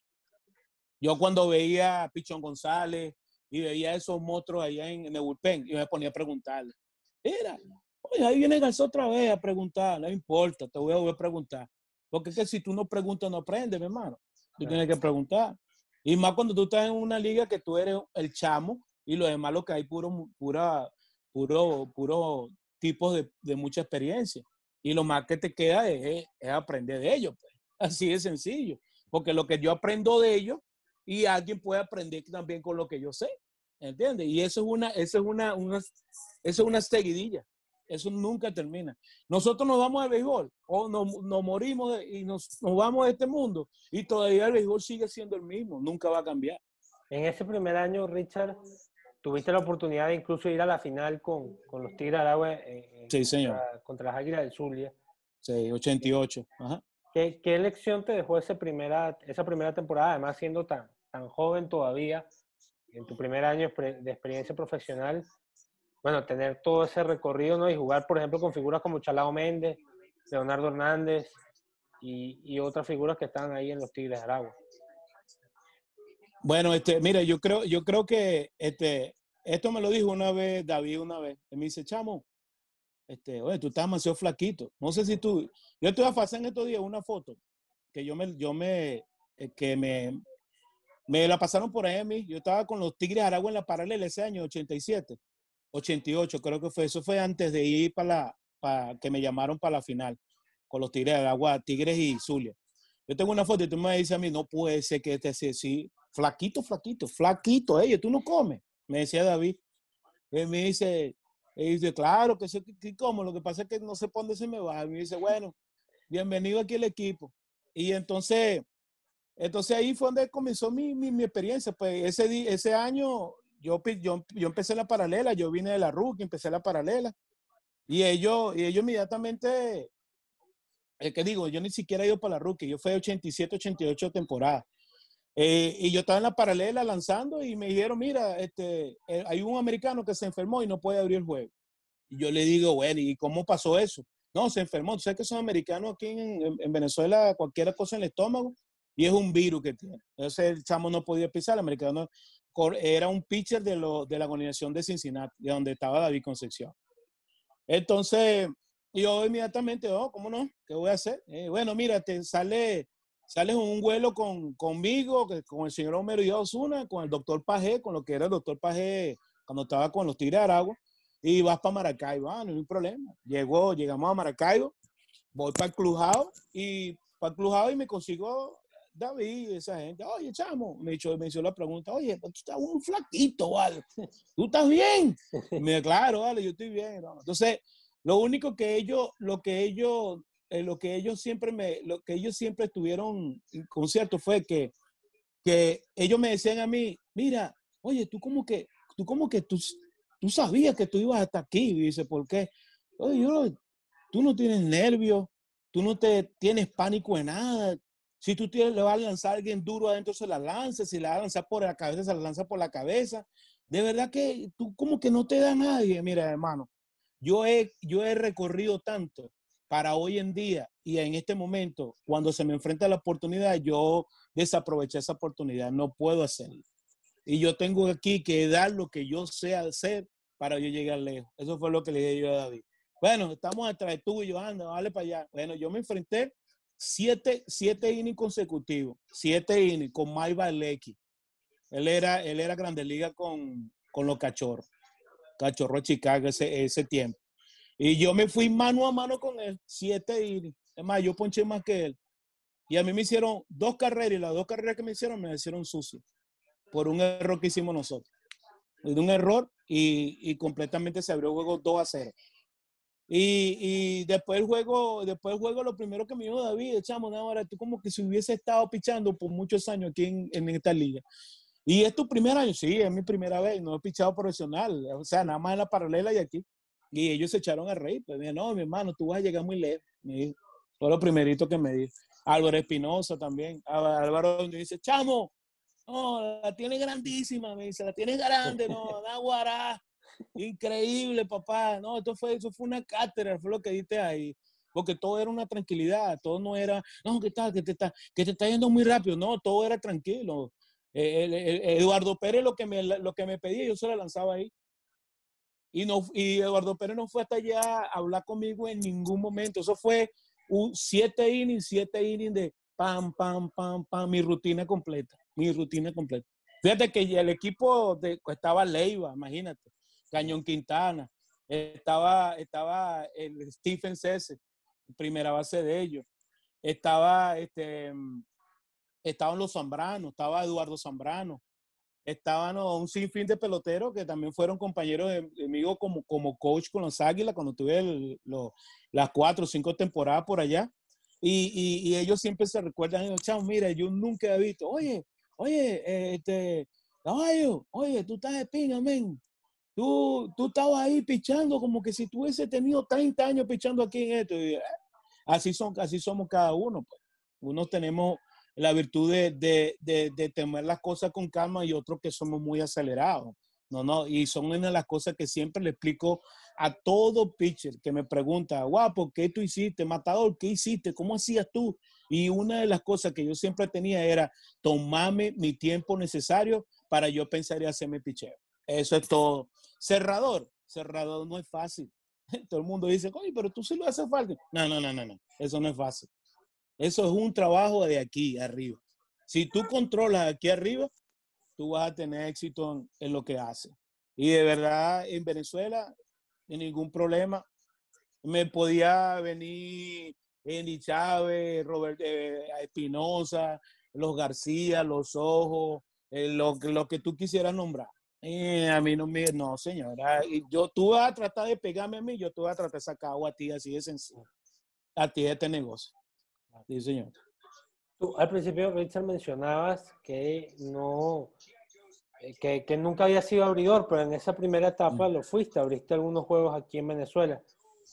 Yo cuando veía a Pichón González y veía a esos monstruos allá en el bullpen, yo me ponía a preguntarle. Mira, oye, ahí viene Garza otra vez a preguntar, no importa, te voy a volver a preguntar. Porque es que si tú no preguntas, no aprendes, mi hermano. Tú tienes que preguntar. Y más cuando tú estás en una liga que tú eres el chamo y los demás lo que hay puro tipos de mucha experiencia. Y lo más que te queda es aprender de ellos. Pues. Así de sencillo. Porque lo que yo aprendo de ellos y alguien puede aprender también con lo que yo sé. ¿Entiendes? Y eso es una seguidilla. Eso nunca termina. Nosotros nos vamos al béisbol o nos morimos y nos vamos de este mundo y todavía el béisbol sigue siendo el mismo. Nunca va a cambiar. En ese primer año, Richard, tuviste la oportunidad de incluso ir a la final con los Tigres de Aragua sí, señor. Contra las Águilas del Zulia. Sí, 88. Ajá. ¿Qué lección te dejó esa primera temporada, además siendo tan joven todavía, en tu primer año de experiencia profesional? Bueno, tener todo ese recorrido, ¿no? Y jugar, por ejemplo, con figuras como Chalao Méndez, Leonardo Hernández y otras figuras que están ahí en los Tigres de Aragua. Bueno, mira, yo creo que esto me lo dijo una vez David Él me dice, chamo, oye, tú estás demasiado flaquito. No sé si yo te voy a pasar en estos días una foto que me la pasaron por ahí a mí. Yo estaba con los Tigres de Aragua en la paralela ese año, 87, 88 creo que fue. Eso fue antes de ir para que me llamaron para la final, con los Tigres de Aragua, Tigres y Zulia. Yo tengo una foto y tú me dices a mí, no puede ser que este sea así, flaquito, tú no comes, me decía David. Él me dice, claro, que como, lo que pasa es que no sé por dónde se me va. Y me dice, bueno, bienvenido aquí al equipo. Y entonces ahí fue donde comenzó mi experiencia. Pues ese año yo empecé la paralela, yo vine de la rookie, empecé la paralela. Y ellos inmediatamente, ¿qué digo? Yo ni siquiera he ido para la rookie, yo fui 87, 88 temporadas. Y yo estaba en la paralela lanzando y me dijeron, mira, hay un americano que se enfermó y no puede abrir el juego. Y yo le digo, bueno, ¿y cómo pasó eso? No, se enfermó. Tú sabes que son americanos aquí en Venezuela, cualquier cosa en el estómago, y es un virus que tiene. Entonces el chamo no podía pisar, el americano era un pitcher de la organización de Cincinnati, de donde estaba David Concepción. Entonces, yo inmediatamente, ¿cómo no? ¿Qué voy a hacer? Bueno, mira, sales un vuelo conmigo, con el señor Homero y Osuna, con el doctor Pajé, con lo que era el doctor Pajé cuando estaba con los Tigres de Aragua, y vas para Maracaibo. No hay un problema. Llegamos a Maracaibo, voy para el Clubhouse y me consigo David, esa gente. Oye, chamo, me hizo la pregunta, oye, tú estás un flaquito, ¿vale? ¿Tú estás bien? Y me dijo, claro, vale, yo estoy bien. ¿No? Entonces, lo que ellos siempre estuvieron concierto fue que ellos me decían a mí, mira, oye, tú sabías que tú ibas hasta aquí. Y dice, ¿por qué? Oye, tú no tienes nervios, tú no tienes pánico en nada. Si tú le vas a lanzar a alguien duro adentro, se la lanza. Si la vas a lanzar por la cabeza, se la lanza por la cabeza. De verdad que tú como que no te da nadie. Mira, hermano, yo he recorrido tanto para hoy en día y en este momento, cuando se me enfrenta la oportunidad, yo desaproveché esa oportunidad. No puedo hacerlo. Y yo tengo aquí que dar lo que yo sé hacer para yo llegar lejos. Eso fue lo que le dije yo a David. Bueno, estamos atrás de tú y yo, anda, vale para allá. Bueno, yo me enfrenté 7 innings consecutivos, 7 innings con Mike Balecki. Él era Grande Liga con los Cachorros de Chicago ese tiempo. Y yo me fui mano a mano con él, 7 innings. Es más, yo ponché más que él. Y a mí me hicieron 2 carreras y las 2 carreras que me hicieron sucio por un error que hicimos nosotros. De un error y completamente se abrió el juego 2-0. Y después el juego, lo primero que me dijo David, chamo, ahora tú como que si hubiese estado pichando por muchos años aquí en esta liga. ¿Y es tu primer año? Sí, es mi primera vez, no he pichado profesional, o sea, nada más en la paralela y aquí. Y ellos se echaron a reír, pues me dijo, no, mi hermano, tú vas a llegar muy lejos. Me dijo, fue lo primerito que me dijo. Álvaro Espinosa también, Álvaro dice, chamo, no, la tiene grandísima, me dice, la tiene grande, no, da guará. Increíble, papá. No, eso fue una cátedra, fue lo que diste ahí. Porque todo era una tranquilidad, todo no era, no, que te está yendo muy rápido. No, todo era tranquilo. Eduardo Pérez lo que me pedía, yo se lo lanzaba ahí. Y Eduardo Pérez no fue hasta allá a hablar conmigo en ningún momento. Eso fue 7 innings de pam, pam, pam, pam, mi rutina completa. Fíjate que el equipo estaba Leiva, imagínate, Cañón Quintana, estaba el Stephen Cese, primera base de ellos, estaban los Zambrano, estaba Eduardo Zambrano, estaban un sinfín de peloteros que también fueron compañeros de mío como coach con los Águilas cuando tuve las 4 o 5 temporadas por allá. Y ellos siempre se recuerdan, chao, mira, yo nunca he visto, oye, caballo, oye, tú estás de pinga, men. Tú estabas ahí pichando como que si tú hubiese tenido 30 años pichando aquí en esto. Y, así somos cada uno. Pues. Unos tenemos la virtud de tomar las cosas con calma y otros que somos muy acelerados. No, y son una de las cosas que siempre le explico a todo pitcher que me pregunta, guapo, ¿qué tú hiciste? Matador, ¿qué hiciste? ¿Cómo hacías tú? Y una de las cosas que yo siempre tenía era tomarme mi tiempo necesario para yo pensar y hacer mi picheo. Eso es todo. Cerrador no es fácil. Todo el mundo dice, oye, pero tú sí lo haces falta. No, eso no es fácil. Eso es un trabajo de aquí arriba. Si tú controlas aquí arriba, tú vas a tener éxito en lo que haces. Y de verdad, en Venezuela, sin ningún problema, me podía venir Andy Chávez, Robert Espinosa, los García, los Ojos, lo que tú quisieras nombrar. A mí no, señora. Tú vas a tratar de pegarme a mí, yo te voy a tratar de sacar agua a ti, así de sencillo. A ti de este negocio. Sí, señor. Tú, al principio, Richard, mencionabas que no, que nunca había sido abridor, pero en esa primera etapa lo fuiste, abriste algunos juegos aquí en Venezuela.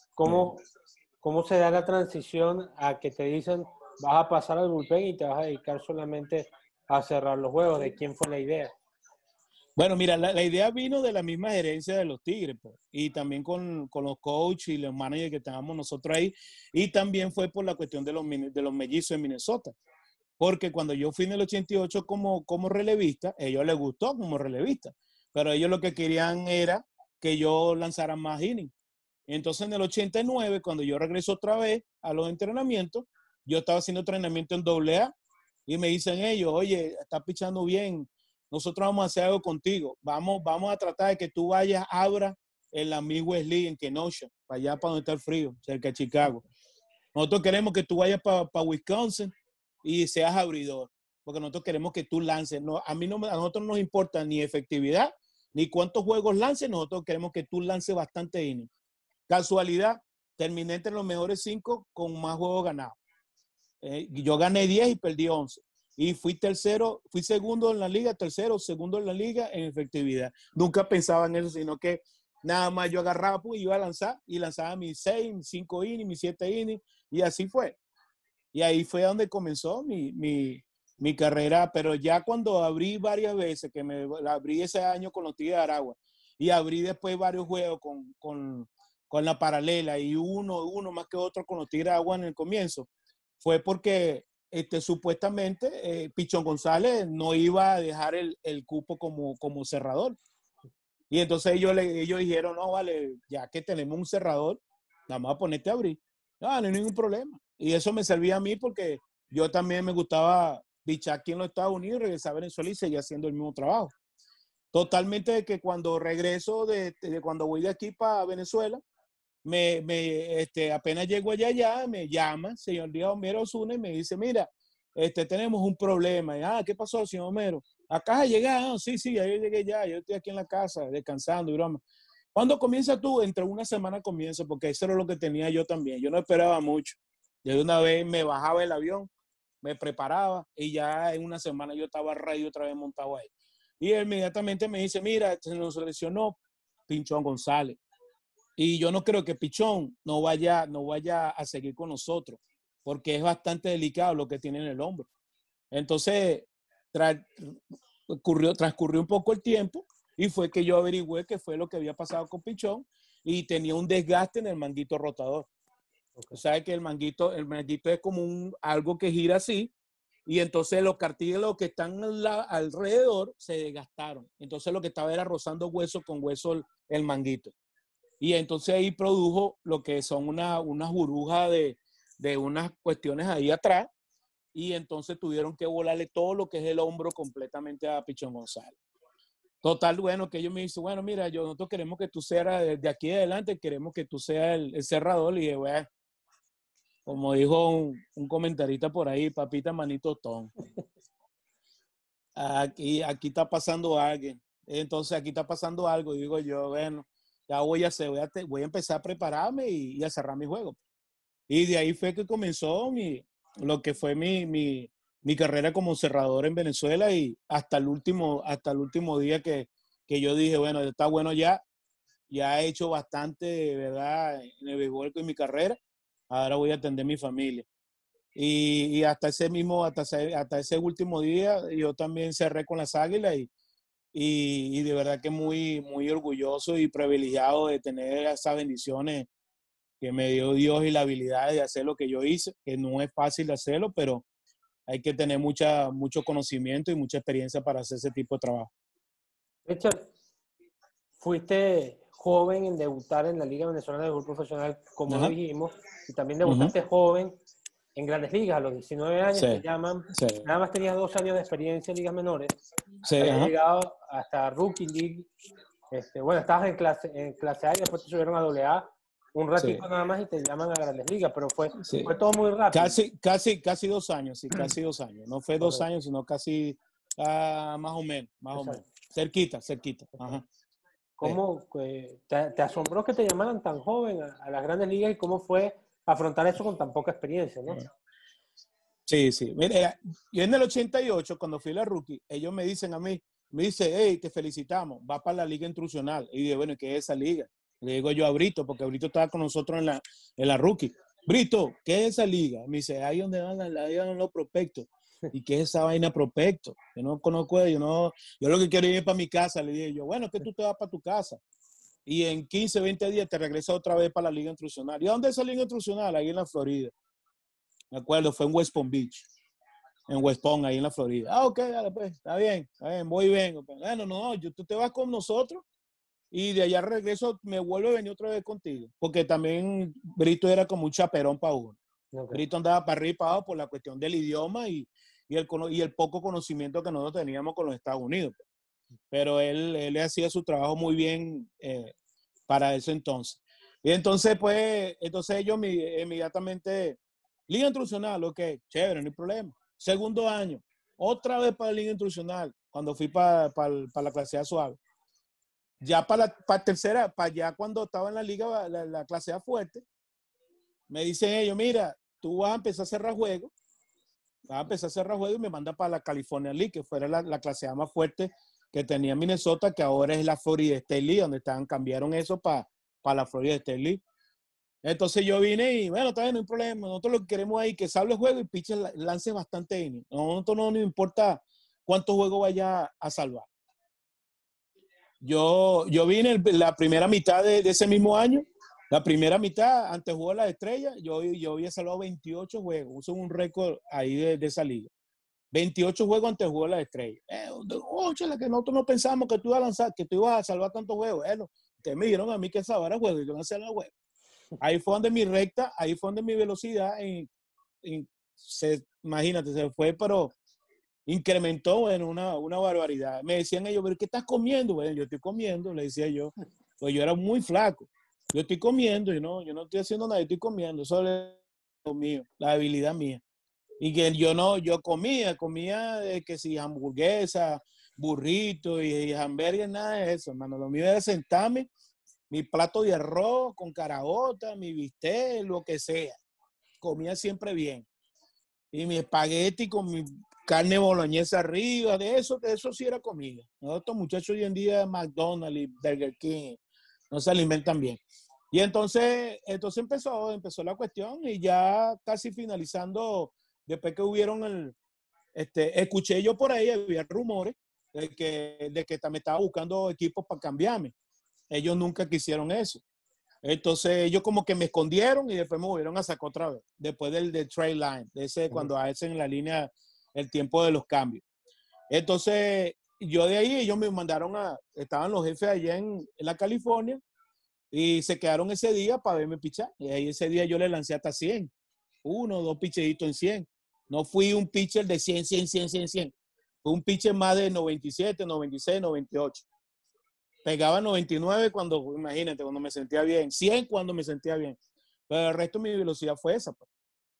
¿Cómo se da la transición a que te dicen vas a pasar al bullpen y te vas a dedicar solamente a cerrar los juegos? ¿De quién fue la idea? Bueno, mira, la idea vino de la misma gerencia de los Tigres, pues, y también con los coaches y los managers que teníamos nosotros ahí, y también fue por la cuestión de los mellizos de Minnesota, porque cuando yo fui en el 88 como relevista, a ellos les gustó como relevista, pero ellos lo que querían era que yo lanzara más innings. Entonces en el 89, cuando yo regreso otra vez a los entrenamientos, yo estaba haciendo entrenamiento en AA y me dicen ellos, oye, estás pichando bien, nosotros vamos a hacer algo contigo, vamos a tratar de que tú vayas, abra en la Midwest League en Kenosha, para allá para donde está el frío, cerca de Chicago. Nosotros queremos que tú vayas para Wisconsin y seas abridor, porque nosotros queremos que tú lances. No, a nosotros no nos importa ni efectividad, ni cuántos juegos lances, nosotros queremos que tú lances bastante innings. Casualidad, terminé entre los mejores 5 con más juegos ganados. Yo gané 10 y perdí 11. Y fui segundo en la liga, segundo en la liga en efectividad. Nunca pensaba en eso, sino que nada más yo agarraba pues, iba a lanzar y lanzaba mis 6, 5 innings, mis 7 innings y así fue. Y ahí fue donde comenzó mi carrera, pero ya cuando abrí varias veces, que me abrí ese año con los Tigres de Aragua y abrí después varios juegos con la paralela y uno más que otro con los Tigres de Aragua en el comienzo, fue porque supuestamente Pichón González no iba a dejar el cupo como cerrador. Y entonces ellos dijeron, no, vale, ya que tenemos un cerrador, vamos a ponerte a abrir. No hay ningún problema. Y eso me servía a mí porque yo también me gustaba bichar aquí en los Estados Unidos, regresar a Venezuela y seguir haciendo el mismo trabajo. Totalmente de que cuando regreso, de cuando voy de aquí para Venezuela, apenas llego allá, me llama el señor Díaz Homero Osuna y me dice, mira, tenemos un problema. Y, ¿qué pasó, señor Homero? Acá llegado, sí, ya yo llegué ya, yo estoy aquí en la casa descansando y broma. ¿Cuándo comienza tú? Entre una semana comienza, porque eso era lo que tenía yo también. Yo no esperaba mucho. Yo de una vez me bajaba el avión, me preparaba y ya en una semana yo estaba ready otra vez montado ahí. Y él inmediatamente me dice, mira, se nos seleccionó Pichón González. Y yo no creo que Pichón no vaya a seguir con nosotros, porque es bastante delicado lo que tiene en el hombro. Entonces, transcurrió un poco el tiempo y fue que yo averigüé qué fue lo que había pasado con Pichón y tenía un desgaste en el manguito rotador. Okay. O sea que el manguito es como algo que gira así y entonces los cartílagos que están alrededor se desgastaron. Entonces lo que estaba era rozando hueso con hueso el manguito. Y entonces ahí produjo lo que son unas burbujas de unas cuestiones ahí atrás y entonces tuvieron que volarle todo lo que es el hombro completamente a Pichón González. Total, bueno, que ellos me dicen, bueno, mira, nosotros queremos que tú seas, de aquí adelante, queremos que tú seas el cerrador. Y dije, bueno, como dijo un comentarista por ahí, papita manito ton. Aquí está pasando alguien. Entonces aquí está pasando algo, digo yo, bueno, ya voy a empezar a prepararme y a cerrar mi juego. Y de ahí fue que comenzó lo que fue mi carrera como cerrador en Venezuela y hasta el último día que yo dije, bueno, está bueno ya he hecho bastante, ¿verdad?, en el béisbol en mi carrera, ahora voy a atender a mi familia. Y hasta ese último día yo también cerré con las Águilas y de verdad que muy, muy orgulloso y privilegiado de tener esas bendiciones que me dio Dios y la habilidad de hacer lo que yo hice, que no es fácil hacerlo, pero hay que tener mucho conocimiento y mucha experiencia para hacer ese tipo de trabajo. Richard, fuiste joven en debutar en la Liga Venezolana de Béisbol Profesional, como lo dijimos, y también debutaste joven en Grandes Ligas, a los 19 años Sí, te llaman, sí, nada más tenías 2 años de experiencia en ligas menores, sí, habías ajá, llegado hasta Rookie League, bueno, estabas en clase A y después te subieron a AA, un sí, ratico nada más y te llaman a Grandes Ligas, pero sí. fue todo muy rápido. Casi 2 años, sí, casi 2 años. No fue 2 años, sino casi más o menos, más o menos. Exacto. Cerquita, cerquita. Ajá. Sí. ¿Cómo te asombró que te llamaran tan joven a las Grandes Ligas y cómo fue afrontar eso con tan poca experiencia, ¿no? Sí, sí. Mira, yo en el 88, cuando fui a la rookie, ellos me dicen a mí, me dice, hey, te felicitamos, va para la liga instruccional. Y digo, bueno, ¿qué es esa liga? Le digo yo a Brito, porque Brito estaba con nosotros en la rookie. Brito, ¿qué es esa liga? Me dice, ahí donde van los prospectos. ¿Y qué es esa vaina prospecto? Yo no conozco, yo lo que quiero es ir para mi casa. Le dije yo, bueno, que tú te vas para tu casa. Y en 15, 20 días te regresas otra vez para la liga instruccional. ¿Y a dónde es esa liga instruccional? Ahí en la Florida. Me acuerdo, fue en West Palm Beach, en West Palm, ahí en la Florida. Ah, ok, dale, pues, está bien, voy y vengo. Bueno, no, tú te vas con nosotros y de allá regreso, me vuelvo a venir otra vez contigo. Porque también Brito era como un chaperón para uno. Okay. Brito andaba para arriba y para abajo por la cuestión del idioma y el poco conocimiento que nosotros teníamos con los Estados Unidos. Pero él hacía su trabajo muy bien para eso entonces. Y entonces, pues, ellos inmediatamente, liga instruccional, ok, chévere, no hay problema. Segundo año, otra vez para la liga instruccional, cuando fui para la clase A suave. Ya para tercera, para ya cuando estaba en la liga, la clase A fuerte, me dicen ellos, mira, tú vas a empezar a cerrar juegos, y me mandan para la California League, que fuera la clase A más fuerte que tenía Minnesota, que ahora es la Florida State League, donde cambiaron eso para la Florida State League. Entonces yo vine y, bueno, está bien, no hay problema. Nosotros lo que queremos ahí es que salve el juego y pitcher lance bastante inning. A nosotros no nos importa cuántos juegos vaya a salvar. Yo vine la primera mitad de ese mismo año. La primera mitad, antes jugó la estrella, yo había salvado 28 juegos. Uso un récord ahí de esa liga. 28 juegos antes jugó la estrella. La que nosotros no pensamos que tú ibas a lanzar, que tú ibas a salvar tantos juegos. Bueno, te me dieron a mí que salvar juegos y yo no sé la juego. Ahí fue donde mi recta, ahí fue donde mi velocidad, imagínate, se fue, pero incrementó, bueno, una barbaridad. Me decían ellos, ¿pero qué estás comiendo? Bueno, yo estoy comiendo, le decía yo, pues yo era muy flaco. Yo estoy comiendo, yo no estoy haciendo nada, yo estoy comiendo, eso es lo mío, la habilidad mía. Y que yo comía que si hamburguesa, burrito y hamburgues, nada de eso, hermano. Lo mío era sentarme, mi plato de arroz con caraota, mi bistec, lo que sea. Comía siempre bien. Y mi espagueti con mi carne boloñesa arriba, de eso sí era comida. Estos muchachos hoy en día, McDonald's y Burger King, no se alimentan bien. Y entonces empezó la cuestión y ya casi finalizando, después que hubieron escuché yo por ahí, había rumores de que también estaba buscando equipos para cambiarme. Ellos nunca quisieron eso. Entonces ellos como que me escondieron y después me volvieron a sacar otra vez, después del trade line, de ese cuando hacen en la línea el tiempo de los cambios. Entonces yo de ahí, ellos me mandaron estaban los jefes allá en la California y se quedaron ese día para verme pichar. Y ahí ese día yo le lancé hasta 100, 1 o 2 picheritos en 100. No fui un pitcher de 100, 100, 100, 100, 100. Fue un pitcher más de 97, 96, 98. Pegaba 99 cuando, imagínate, cuando me sentía bien. 100 cuando me sentía bien. Pero el resto de mi velocidad fue esa. Pues.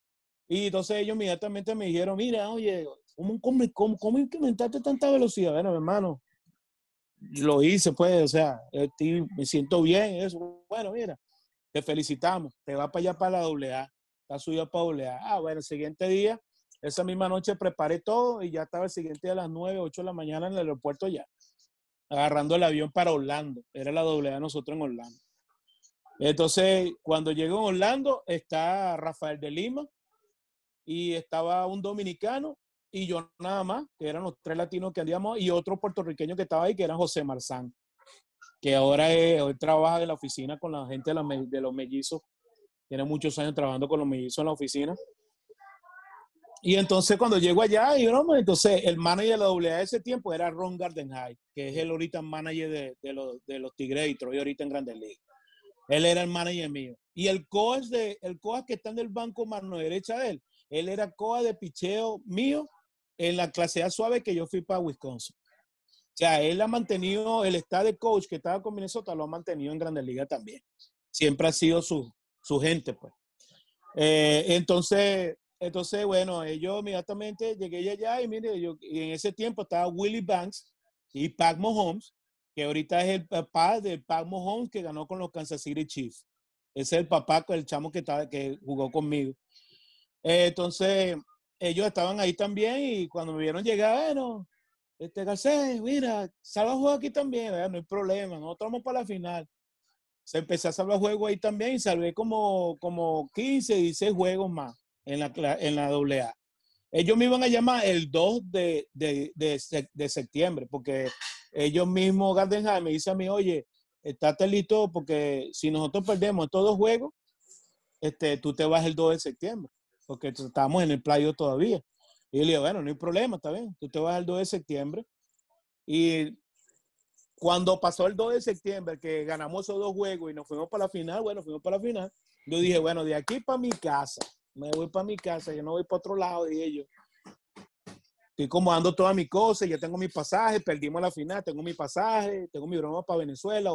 Y entonces ellos inmediatamente me dijeron, mira, oye, ¿cómo incrementaste tanta velocidad? Bueno, hermano, lo hice, pues, o sea, me siento bien. Eso. Bueno, mira, te felicitamos. Te vas para allá para la AA. Estás subido para AA. Ah, bueno, el siguiente día, esa misma noche preparé todo y ya estaba el siguiente día a las 9, 8 de la mañana en el aeropuerto ya. Agarrando el avión para Orlando. Era la AA de nosotros en Orlando. Entonces, cuando llego en Orlando, está Rafael de Lima y estaba un dominicano y yo nada más, que eran los 3 latinos que andíamos, y otro puertorriqueño que estaba ahí, que era José Marzán, que hoy trabaja en la oficina con la gente de los mellizos. Tiene muchos años trabajando con los mellizos en la oficina. Y entonces cuando llego allá, entonces el manager de la AA de ese tiempo era Ron Gardenhigh, que es el ahorita manager de los Tigres de Detroit ahorita en Grandes Ligas. Él era el manager mío. Y el coach que está en el banco mano derecha de él él era coa de picheo mío en la clase A suave que yo fui para Wisconsin. O sea, él ha mantenido, el staff de coach que estaba con Minnesota lo ha mantenido en Grandes Ligas también. Siempre ha sido su gente, pues. Entonces, bueno, yo inmediatamente llegué allá y mire, y en ese tiempo estaba Willie Banks y Pat Mahomes, que ahorita es el papá de Pat Mahomes que ganó con los Kansas City Chiefs. Ese es el papá, el chamo que jugó conmigo. Entonces, ellos estaban ahí también y cuando me vieron llegar, bueno, Garcés, mira, salva juego aquí también, ¿verdad? No hay problema, nosotros vamos para la final. Se empezó a salvar juegos ahí también y salvé como 15, 16 juegos más en la AA. Ellos me iban a llamar el 2 de septiembre, porque ellos mismos, Gardenhire, me dice a mí, oye, estate listo porque si nosotros perdemos estos 2 juegos, tú te vas el 2 de septiembre, porque estamos en el playo todavía. Y yo le digo, bueno, no hay problema, está bien, tú te vas el 2 de septiembre. Y cuando pasó el 2 de septiembre, que ganamos esos 2 juegos y nos fuimos para la final, yo dije, bueno, de aquí para mi casa, me voy para mi casa, yo no voy para otro lado, dije yo. Estoy acomodando todas mis cosas, ya tengo mi pasaje, perdimos la final, tengo mi pasaje, tengo mi broma para Venezuela,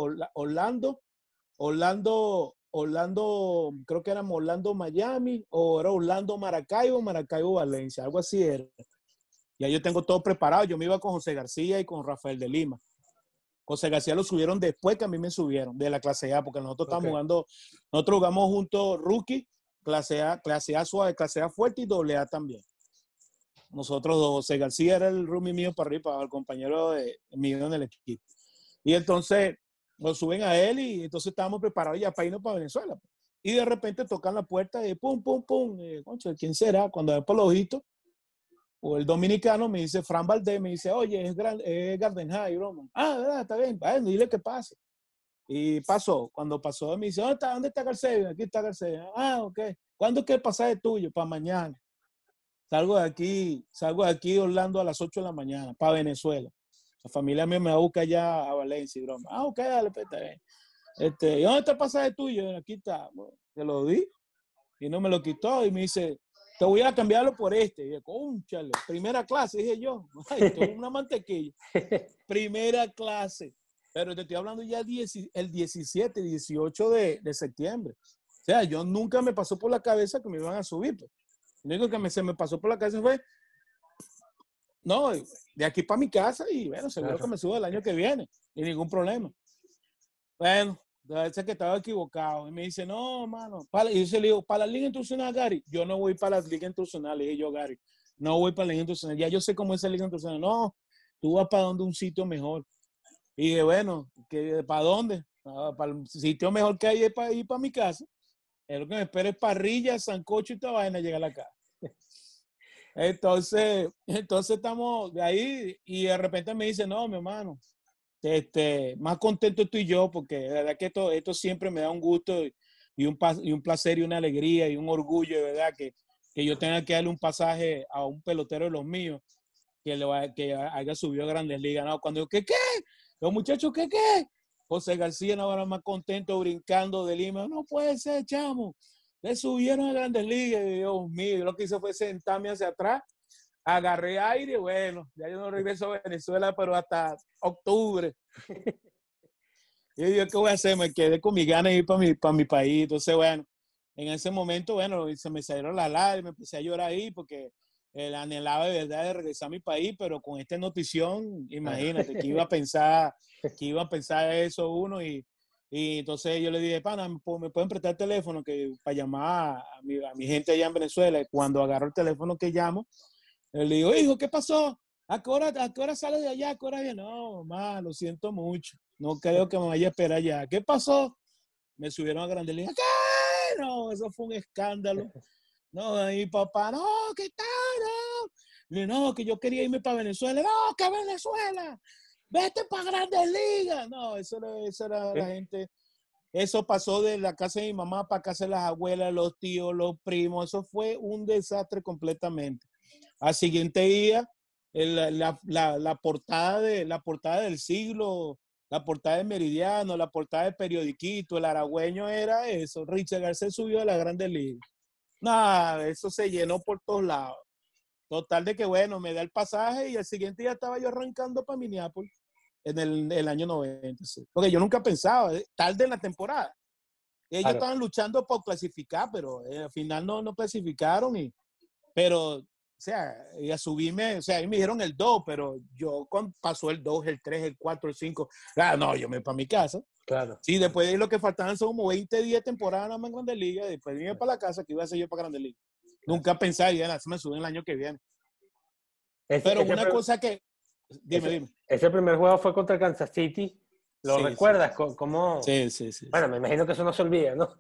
Orlando, creo que éramos Orlando, Miami, o era Orlando, Maracaibo, Valencia, algo así era. Ya yo tengo todo preparado, yo me iba con José García y con Rafael de Lima. José García lo subieron después que a mí me subieron de la clase A, porque nosotros estamos jugando, nosotros jugamos juntos rookie, clase A suave, clase A fuerte y AA también. Nosotros dos, José García era el roomie mío para arriba, el compañero mío en el equipo. Y entonces lo suben a él y entonces estábamos preparados ya para irnos para Venezuela. Y de repente tocan la puerta y pum, pum, pum. Concho, ¿quién será? Cuando ve por los ojitos, o el dominicano me dice, Fran Valdés, me dice, oye, es Gardenhire, broma. Ah, ¿verdad? Está bien, bueno, dile que pase. Y pasó. Cuando pasó, me dice, ¿dónde está Garcés? Aquí está Garcés. Ah, ok. ¿Cuándo es que el pasaje tuyo? Para mañana. Salgo de aquí Orlando a las 8 de la mañana, para Venezuela. La familia mía me va a buscar ya a Valencia y broma. Ah, ok, dale, pues, está bien. ¿Y dónde está el pasaje tuyo? Aquí está. Bueno, te lo di y no me lo quitó y me dice, te voy a cambiarlo por este. Y yo, cónchale, primera clase, dije yo. Ay, esto es una mantequilla. Primera clase. Pero te estoy hablando ya el 17, 18 de septiembre. O sea, yo nunca me pasó por la cabeza que me iban a subir. Pues. Lo único que se me pasó por la cabeza fue, no, de aquí para mi casa y bueno, seguro que me subo el año que viene. Y ningún problema. Bueno, parece que estaba equivocado. Y me dice, no, mano. Y yo le digo, para la liga instruccional, Gary. Yo no voy para la liga instruccional, le dije yo, Gary. No voy para la liga instruccional. Ya yo sé cómo es la liga instruccional. No, tú vas para donde un sitio mejor. Y dije, bueno, ¿para dónde? Para el sitio mejor que hay es para ir para mi casa. Es lo que me espera es parrilla, sancocho y toda vaina llegar a la casa. Entonces estamos de ahí y de repente me dice, no, mi hermano, más contento estoy yo porque de verdad que esto siempre me da un gusto y un placer y una alegría y un orgullo de verdad que yo tenga que darle un pasaje a un pelotero de los míos que haya subido a Grandes Ligas. ¿No? Cuando yo, ¿qué? Los muchachos, ¿qué? José García no ahora más contento brincando de Lima. No puede ser, chamo. Le subieron a Grandes Ligas. Dios mío, yo lo que hice fue sentarme hacia atrás, agarré aire, bueno, ya yo no regreso a Venezuela, pero hasta octubre. Y yo, ¿qué voy a hacer? Me quedé con mis ganas de ir para mi país. Entonces, bueno, en ese momento, bueno, se me salieron las lágrimas, me empecé a llorar ahí porque anhelaba de verdad de regresar a mi país, pero con esta notición, imagínate, que iba a pensar eso uno y entonces yo le dije, pana, ¿me pueden prestar el teléfono para llamar a mi gente allá en Venezuela? Y cuando agarro el teléfono que llamo, le digo, hijo, ¿qué pasó? ¿A qué hora sales de allá? ¿A qué hora viene? No, mamá, lo siento mucho. No creo que me vaya a esperar allá. ¿Qué pasó? Me subieron a Grandes Ligas. ¿Qué? No, eso fue un escándalo. No, mi papá, no, ¿qué tal? No, no, que yo quería irme para Venezuela. No, que Venezuela. Vete para Grandes Ligas. No, eso era la gente. Eso pasó de la casa de mi mamá para casa de las abuelas, los tíos, los primos. Eso fue un desastre completamente. Al siguiente día, la portada del siglo, la portada del Meridiano, la portada del Periodiquito, el Aragüeño era eso. Richard Garcés subió a la Grandes Ligas. Nada, eso se llenó por todos lados. Total de que, bueno, me da el pasaje y el siguiente día estaba yo arrancando para Minneapolis en el año 90. Sí. Porque yo nunca pensaba, tarde en la temporada. Ellos Claro. estaban luchando por clasificar, pero al final no clasificaron. Pero, o sea, y a subirme, o sea, ahí me dijeron el 2, pero yo cuando pasó el 2, el 3, el 4, el 5, no, yo me voy para mi casa. Claro. Sí, después de lo que faltaban son como 20 días de temporada nada más en Grandes Ligas, después vine para la casa, que iba a ser yo para Grandes Ligas. Nunca pensaba, ya se me suben el año que viene. Pero una cosa que, dime. Ese primer juego fue contra Kansas City. ¿Lo recuerdas? Sí. ¿Cómo? Sí. Bueno, me imagino que eso no se olvida, ¿no?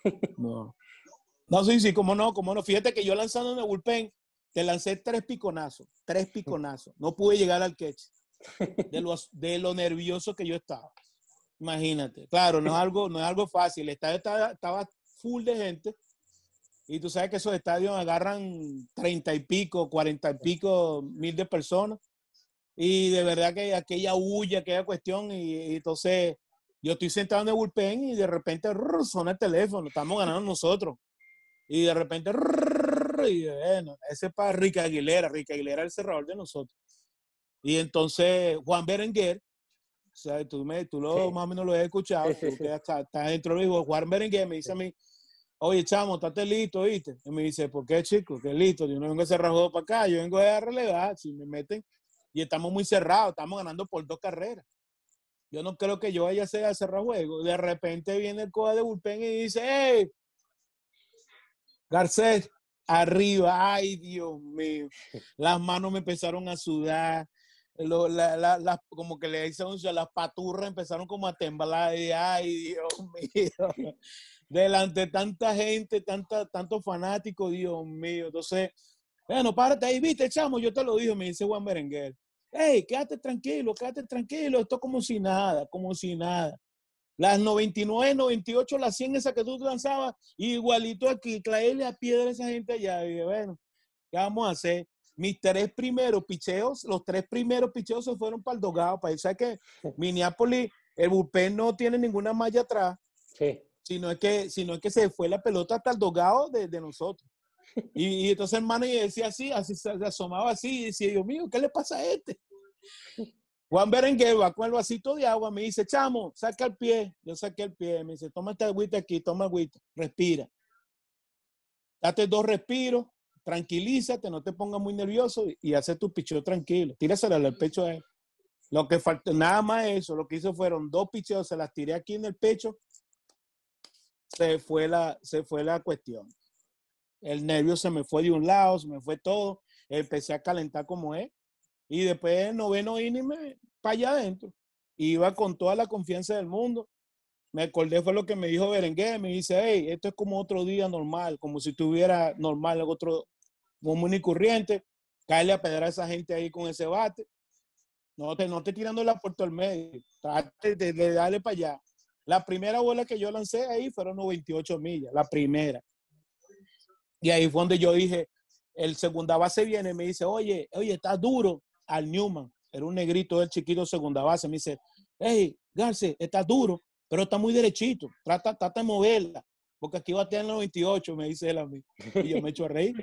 No, sí, cómo no. Fíjate que yo lanzando en el bullpen, te lancé 3 piconazos. No pude llegar al catch de lo nervioso que yo estaba. Imagínate. Claro, no es algo fácil. El estadio estaba full de gente. Y tú sabes que esos estadios agarran 30 y pico, 40 y pico mil de personas. Y de verdad que aquella huya, aquella cuestión. Y entonces yo estoy sentado en el bullpen y de repente suena el teléfono. Estamos ganando nosotros. Y de repente, y bueno, ese es para Ricky Aguilera. Ricky Aguilera es el cerrador de nosotros. Y entonces Juan Berenguer, o sea, tú más o menos lo has escuchado, tú que estás dentro del hijo. Juan Berenguer me dice a mí, oye, chamo, ¿estás listo, viste? Y me dice, ¿por qué, chico? ¿Qué listo? Yo no vengo a cerrar juego para acá, yo vengo a relevar, si me meten. Y estamos muy cerrados, estamos ganando por 2 carreras. Yo no creo que yo vaya a cerrar juego. De repente viene el coja de bullpen y dice, ¡hey! Garcés, arriba, ay, Dios mío. Las manos me empezaron a sudar. Como que le dicen, las paturras empezaron como a temblar. Y, ay, Dios mío. Delante de tanta gente, tantos fanáticos, Dios mío. Entonces, bueno, párate ahí, viste, chamo, yo te lo dije, me dice Juan Berenguer. Hey, quédate tranquilo, esto como si nada. Las 99, 98, las 100 esas que tú lanzabas, igualito aquí, clavarle a piedra a esa gente allá. Y bueno, ¿qué vamos a hacer? Mis 3 primeros picheos, los 3 primeros picheos se fueron para el dogado. Para eso es que Minneapolis, el bullpen no tiene ninguna malla atrás, sí. sino es que se fue la pelota hasta el dogado de nosotros. Y entonces el manager decía así se asomaba así y decía, Dios mío, ¿qué le pasa a este? Juan Berenguer va con el vasito de agua, me dice, chamo, saca el pie. Yo saqué el pie, me dice, toma esta agüita aquí, toma agüita, respira. Date 2 respiros, tranquilízate, no te pongas muy nervioso y hace tu picheo tranquilo. Tírasela al pecho a él. Lo que faltó, nada más eso, lo que hizo fueron 2 picheos, se las tiré aquí en el pecho, se fue la cuestión. El nervio se me fue de un lado, se me fue todo, empecé a calentar como es. Y después el 9º inning para allá adentro. Iba con toda la confianza del mundo. Me acordé fue lo que me dijo Berenguer. Me dice, hey, esto es como otro día normal, como si tuviera normal otro común y corriente. Caerle a pedrar a esa gente ahí con ese bate. No te tirando la puerta al medio. Trate de darle para allá. La primera bola que yo lancé ahí fueron 98 millas. La primera. Y ahí fue donde yo dije, el segunda base viene y me dice, oye, está duro. Al Newman, era un negrito del chiquito segunda base, me dice, hey, Garcés, está duro, pero está muy derechito, trata de moverla, porque aquí batea en 98, me dice él a mí, y yo me echo a reír.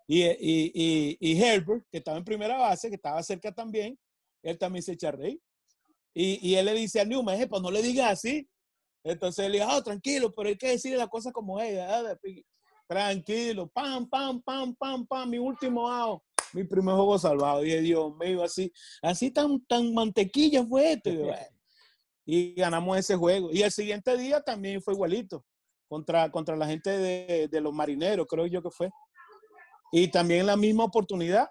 Y Herbert, que estaba en primera base, que estaba cerca también, él también se echa a reír. Y él le dice a Newman, pues no le digas así. Entonces él le dice, tranquilo, pero hay que decirle las cosas como es. Tranquilo, pam, mi último out. Mi primer juego salvado. Y Dios mío, así tan mantequilla fue este. Y ganamos ese juego. Y el siguiente día también fue igualito. Contra la gente de los Marineros, creo yo que fue. Y también la misma oportunidad.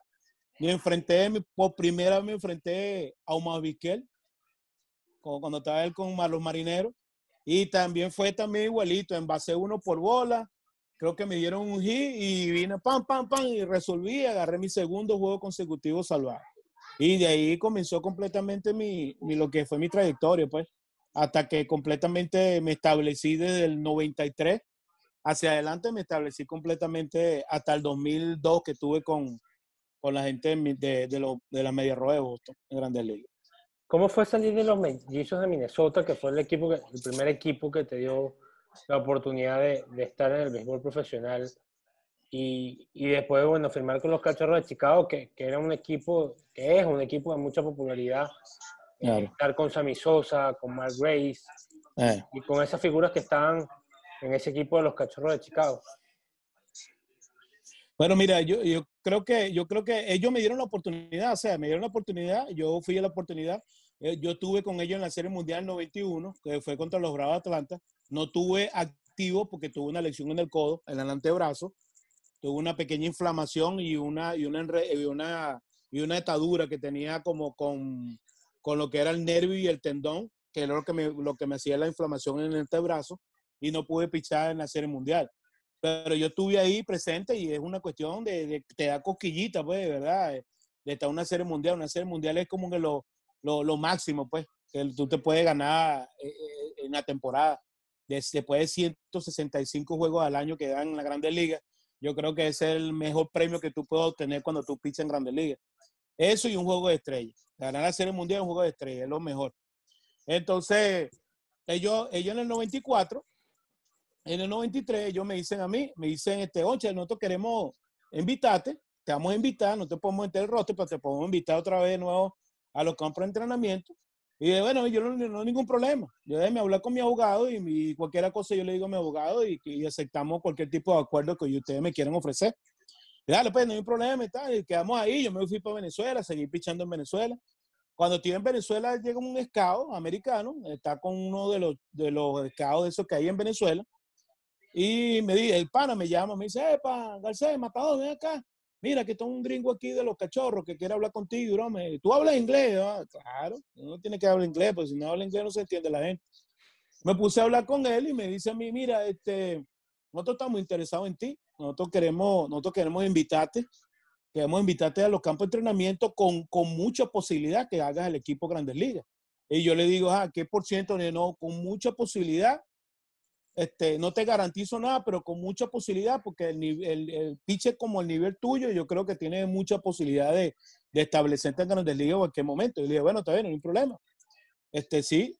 Por primera vez me enfrenté a Omar Vizquel. Cuando estaba él con los Marineros. Y también fue igualito. Envasé 1 por bola. Creo que me dieron un hit y vine pam, y resolví, agarré mi segundo juego consecutivo salvado. Y de ahí comenzó completamente lo que fue mi trayectoria, pues, hasta que completamente me establecí desde el 93 hacia adelante, me establecí completamente hasta el 2002 que estuve con la gente de la Media Roja de Boston en Grandes Ligas. ¿Cómo fue salir de los Mellizos de Minnesota, que fue el primer equipo que te dio la oportunidad de estar en el béisbol profesional? y después, bueno, firmar con los Cachorros de Chicago, que era un equipo, que es un equipo de mucha popularidad. Claro. Estar con Sammy Sosa, con Mark Grace, y con esas figuras que están en ese equipo de los Cachorros de Chicago. Bueno, mira, yo creo que ellos me dieron la oportunidad, o sea, me dieron la oportunidad, yo fui a la oportunidad, yo estuve con ellos en la Serie Mundial 91, que fue contra los Bravos de Atlanta, no tuve activo porque tuve una lesión en el codo, en el antebrazo, tuve una pequeña inflamación y una atadura que tenía como con lo que era el nervio y el tendón, que era lo que me hacía la inflamación en el antebrazo, y no pude pichar en la Serie Mundial. Pero yo estuve ahí presente y es una cuestión de te da cosquillita, pues, ¿verdad? De estar en una Serie Mundial. Una Serie Mundial es como que lo máximo, pues, que tú te puedes ganar en la temporada. Después de 165 juegos al año que dan en la Grandes Ligas, yo creo que ese es el mejor premio que tú puedes obtener cuando tú pichas en Grandes Ligas. Eso y un juego de estrellas. Ganar la Serie Mundial es un juego de estrellas, es lo mejor. Entonces, ellos en el 94, en el 93, ellos me dicen a mí, oye, nosotros queremos invitarte, te vamos a invitar, no te podemos meter el roster, pero te podemos invitar otra vez de nuevo a los campos de entrenamiento. Y bueno, yo no hay ningún problema. Yo déjeme hablar con mi abogado y cualquier cosa yo le digo a mi abogado y aceptamos cualquier tipo de acuerdo que ustedes me quieran ofrecer. Y dale, pues no hay problema y tal. Y quedamos ahí, yo me fui para Venezuela, seguí pichando en Venezuela. Cuando estoy en Venezuela llega un scout americano, está con uno de los scouts de esos que hay en Venezuela. Y me dice, el pana me llama, me dice, Garcés, Matador, ven acá. Mira, que está un gringo aquí de los Cachorros que quiere hablar contigo, bro. ¿Tú hablas inglés? Claro, uno tiene que hablar inglés, porque si no habla inglés no se entiende la gente. Me puse a hablar con él y me dice a mí, mira, nosotros estamos interesados en ti. Nosotros queremos invitarte. Queremos invitarte a los campos de entrenamiento con mucha posibilidad que hagas el equipo Grandes Ligas. Y yo le digo, ¿qué por ciento? No, con mucha posibilidad. No te garantizo nada, pero con mucha posibilidad, porque el pitcher como el nivel tuyo, yo creo que tiene mucha posibilidad de establecerte en Grandes Ligas en cualquier momento. Y le dije, bueno, está bien, no hay problema. Sí,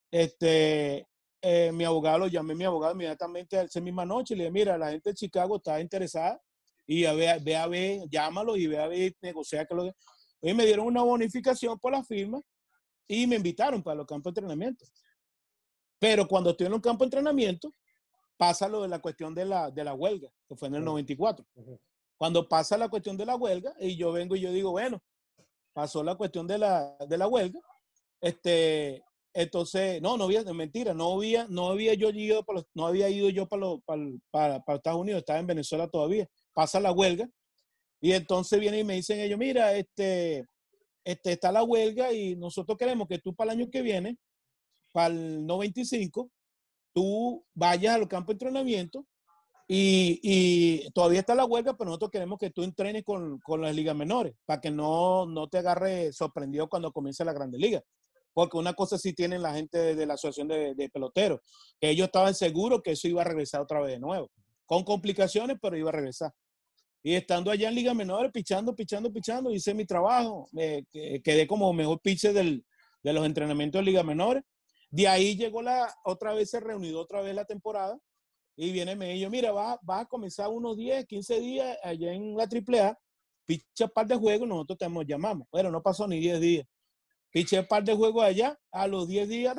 mi abogado lo llamé, mi abogado inmediatamente esa misma noche, y le dije, mira, la gente de Chicago está interesada, y ve a ver, llámalo y ve a ver, negocia que lo de... Y me dieron una bonificación por la firma, y me invitaron para los campos de entrenamiento. Pero cuando estoy en un campo de entrenamiento, pasa lo de la cuestión de la huelga, que fue en el 94. Cuando pasa la cuestión de la huelga, y yo vengo y yo digo, bueno, pasó la cuestión de la huelga, entonces, no había ido yo para Estados Unidos, estaba en Venezuela todavía. Pasa la huelga, y entonces vienen y me dicen ellos, mira, está la huelga, y nosotros queremos que tú para el año que viene, para el 95, tú vayas al campo de entrenamiento y todavía está la huelga, pero nosotros queremos que tú entrenes con las ligas menores para que no te agarre sorprendido cuando comience la Grande Liga. Porque una cosa sí tienen la gente de la asociación de peloteros, que ellos estaban seguros que eso iba a regresar otra vez de nuevo. Con complicaciones, pero iba a regresar. Y estando allá en ligas menores, pichando, hice mi trabajo. Quedé como mejor pitcher de los entrenamientos de ligas menores. De ahí llegó otra vez, se reunió otra vez la temporada, y viene y me dijo, mira, vas a comenzar unos 10, 15 días allá en la AAA, picha par de juegos, nosotros te llamamos. Bueno, no pasó ni 10 días. Piché par de juegos allá, a los 10 días,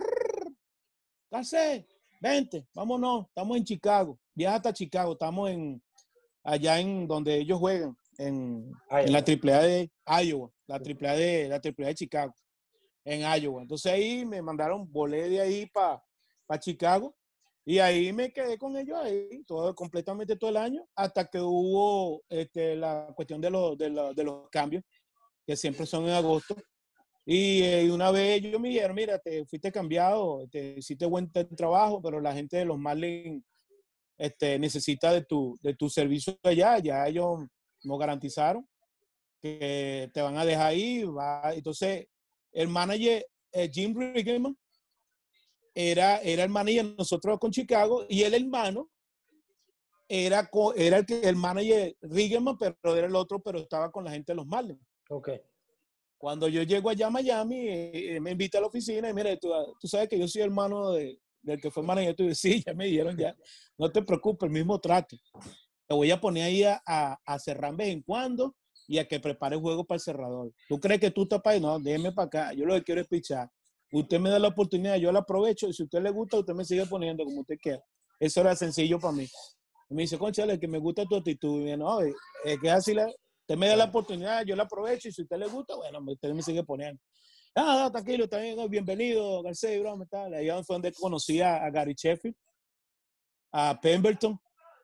Garcés, vente, vámonos, estamos en Chicago, viaja hasta Chicago, estamos allá en donde ellos juegan, en la AAA de Iowa, la AAA de Chicago, en Iowa. Entonces ahí me mandaron, volé de ahí para Chicago, y ahí me quedé con ellos ahí completamente todo el año, hasta que hubo la cuestión de los cambios, que siempre son en agosto. Y una vez ellos me dijeron, mira, te fuiste cambiado, hiciste buen trabajo, pero la gente de los Marlins necesita de tu servicio allá. Ya ellos nos garantizaron que te van a dejar ahí. Entonces, el manager, Jim Riggleman, era el manager de nosotros con Chicago, y el hermano era el manager Riggleman, pero era el otro, pero estaba con la gente de los Marlins. Okay. Cuando yo llego allá a Miami, me invita a la oficina y mira, tú sabes que yo soy hermano del que fue manager. Tú dices, sí, ya me dijeron ya. No te preocupes, el mismo trato. te voy a poner ahí a cerrar de vez en cuando y a que prepare el juego para el cerrador. ¿Tú crees que tú estás para ahí? No, déjeme para acá. Yo lo que quiero es pichar. Usted me da la oportunidad, yo la aprovecho y si a usted le gusta, usted me sigue poniendo como usted quiera. Eso era sencillo para mí. Y me dice, conchale, que me gusta tu actitud. Y me dice, no, es que así usted me da la oportunidad, yo la aprovecho y si a usted le gusta, bueno, usted me sigue poniendo. Tranquilo, está bien, bienvenido, García, broma, tal. Ahí fue donde conocí a Gary Sheffield, a Pemberton,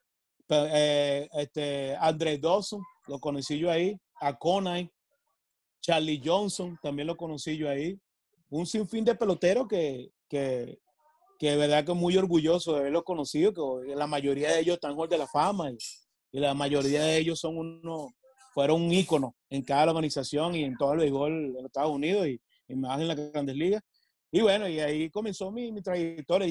Andre Dawson, lo conocí yo ahí, a Conay, Charlie Johnson, también lo conocí yo ahí. Un sinfín de peloteros que de verdad que muy orgulloso de haberlos conocido, que la mayoría de ellos están en Hall de la Fama y la mayoría de ellos fueron un ícono en cada organización y en todo el béisbol en los Estados Unidos y más en las Grandes Ligas. Y bueno, y ahí comenzó mi trayectoria.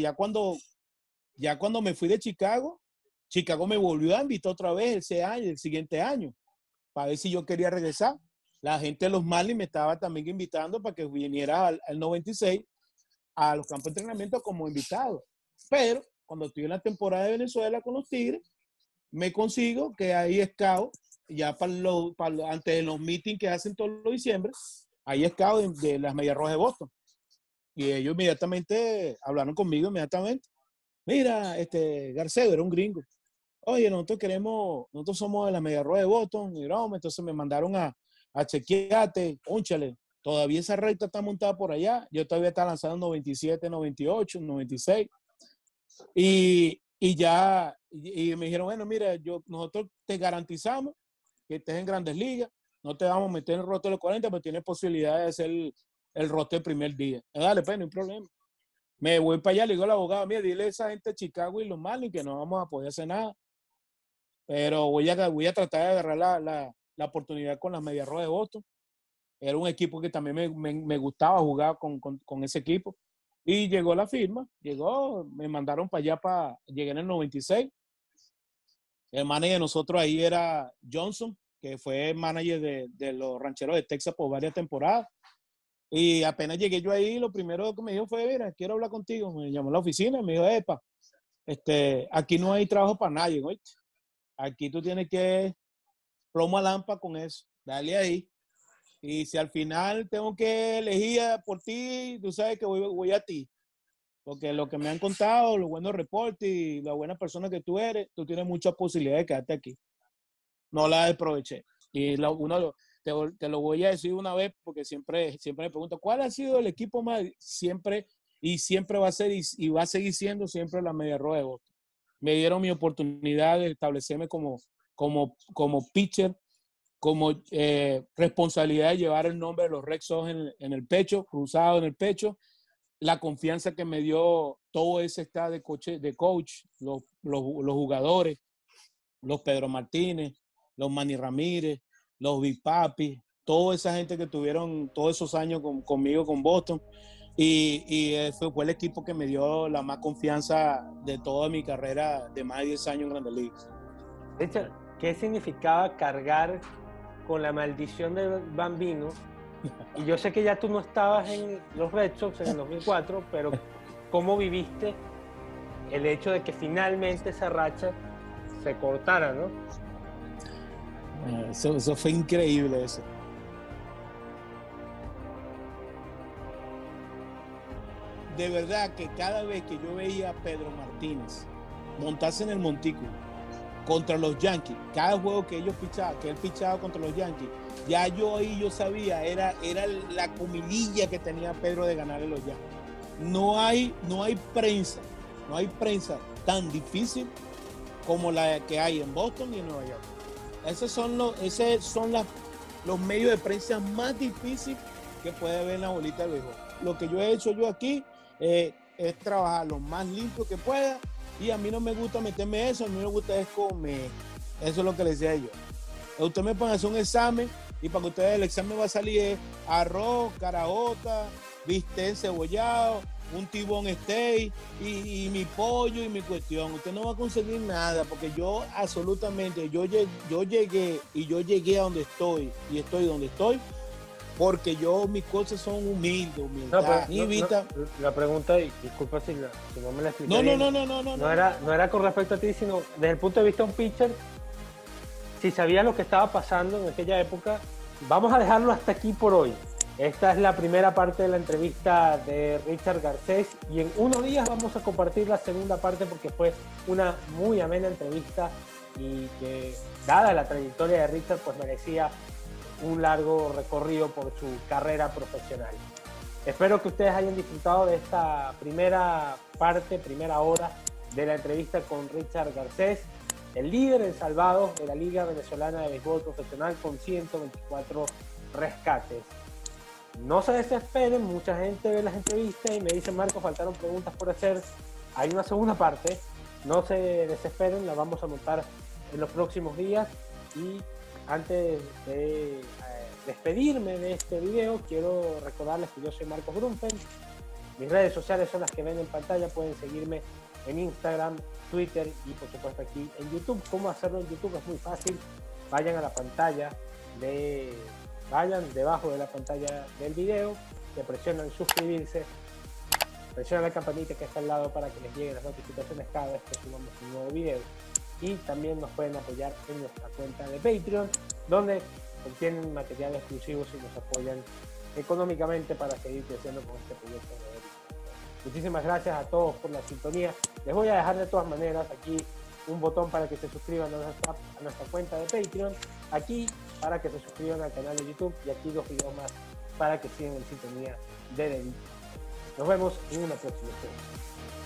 Ya cuando me fui de Chicago me volvió a invitar otra vez el siguiente año, para ver si yo quería regresar. La gente de los Marlins me estaba también invitando para que viniera al 96 a los campos de entrenamiento como invitado. Pero cuando estoy en la temporada de Venezuela con los Tigres, me consigo que hay scout, ya antes de los meetings que hacen todos los diciembre, hay scout de las Medias Rojas de Boston. Y ellos inmediatamente hablaron conmigo inmediatamente. Mira, Garcedo era un gringo. Oye, nosotros somos de las Medias Rojas de Boston, y broma, entonces me mandaron a chequearte, cónchale, todavía esa recta está montada por allá, yo todavía estaba lanzando 97, 98, 96, y me dijeron, bueno, mira, nosotros te garantizamos que estés en Grandes Ligas, no te vamos a meter en el roster de los 40, pero tienes posibilidad de hacer el roster el primer día. Dale, pues, no hay problema. Me voy para allá, le digo al abogado, mira, dile a esa gente de Chicago y los Marlins que no vamos a poder hacer nada, pero voy a tratar de agarrar la oportunidad con las Medias Rojas de Boston. Era un equipo que también me gustaba jugar con ese equipo. Y llegó la firma, me mandaron para allá, llegué en el 96. El manager de nosotros ahí era Johnson, que fue manager de los Rancheros de Texas por varias temporadas. Y apenas llegué yo ahí, lo primero que me dijo fue, mira, quiero hablar contigo. Me llamó a la oficina y me dijo, epa, aquí no hay trabajo para nadie, ¿no? Aquí tú tienes que plomo a lámpara con eso, dale ahí. Y si al final tengo que elegir por ti, tú sabes que voy a ti. Porque lo que me han contado, los buenos reportes y la buena persona que tú eres, tú tienes muchas posibilidades de quedarte aquí. No la aproveché. Y te lo voy a decir una vez porque siempre me pregunto, ¿cuál ha sido el equipo más? Siempre va a ser y va a seguir siendo siempre la Medias Rojas de Boston. Me dieron mi oportunidad de establecerme como pitcher, como responsabilidad de llevar el nombre de los Red Sox en el pecho, cruzado en el pecho, la confianza que me dio todo ese staff de coach, los jugadores, los Pedro Martínez, los Manny Ramírez, los Big Papi, toda esa gente que tuvieron todos esos años conmigo con Boston, y fue el equipo que me dio la más confianza de toda mi carrera de más de 10 años en Grandes Ligas. Richard, ¿qué significaba cargar con la maldición del Bambino? Y yo sé que ya tú no estabas en los Red Sox en el 2004, pero ¿cómo viviste el hecho de que finalmente esa racha se cortara, no? Eso fue increíble eso. De verdad que cada vez que yo veía a Pedro Martínez montarse en el montículo contra los Yankees, cada juego que él pichaba contra los Yankees, ya yo sabía, era la comidilla que tenía Pedro de ganarle los Yankees. No hay prensa tan difícil como la que hay en Boston y en Nueva York. Esos son los medios de prensa más difíciles que puede haber en la bolita de béisbol. Lo que yo he hecho aquí es trabajar lo más limpio que pueda, y a mí no me gusta meterme eso, a mí me gusta es comer. Eso es lo que les decía yo. Usted me pone a hacer un examen y para que ustedes el examen va a salir arroz, caraota, bistec cebollado, un tibón steak y mi pollo y mi cuestión. Usted no va a conseguir nada porque yo llegué a donde estoy y estoy donde estoy porque mis cosas son humildes. La pregunta, disculpa si no me la expliqué No era con respecto a ti, sino desde el punto de vista de un pitcher, si sabía lo que estaba pasando en aquella época. Vamos a dejarlo hasta aquí por hoy. Esta es la primera parte de la entrevista de Richard Garcés y en unos días vamos a compartir la segunda parte porque fue una muy amena entrevista y que, dada la trayectoria de Richard, pues merecía un largo recorrido por su carrera profesional. Espero que ustedes hayan disfrutado de esta primera parte, primera hora de la entrevista con Richard Garcés, el líder en salvados de la Liga Venezolana de Béisbol Profesional con 124 rescates. No se desesperen, mucha gente ve las entrevistas y me dice: Marco, faltaron preguntas por hacer. Hay una segunda parte, no se desesperen, la vamos a montar en los próximos días. Y antes de despedirme de este video, quiero recordarles que yo soy Marcos Grunfeld. Mis redes sociales son las que ven en pantalla, pueden seguirme en Instagram, Twitter y por supuesto aquí en YouTube. ¿Cómo hacerlo en YouTube? Es muy fácil, vayan a la pantalla vayan debajo de la pantalla del video, le presionan suscribirse, presionan la campanita que está al lado para que les lleguen las notificaciones cada vez que subamos un nuevo video. Y también nos pueden apoyar en nuestra cuenta de Patreon, donde obtienen material exclusivo y nos apoyan económicamente para seguir creciendo con este proyecto de David. Muchísimas gracias a todos por la sintonía. Les voy a dejar de todas maneras aquí un botón para que se suscriban a nuestra cuenta de Patreon, aquí para que se suscriban al canal de YouTube y aquí 2 videos más para que sigan en sintonía de David. Nos vemos en una próxima.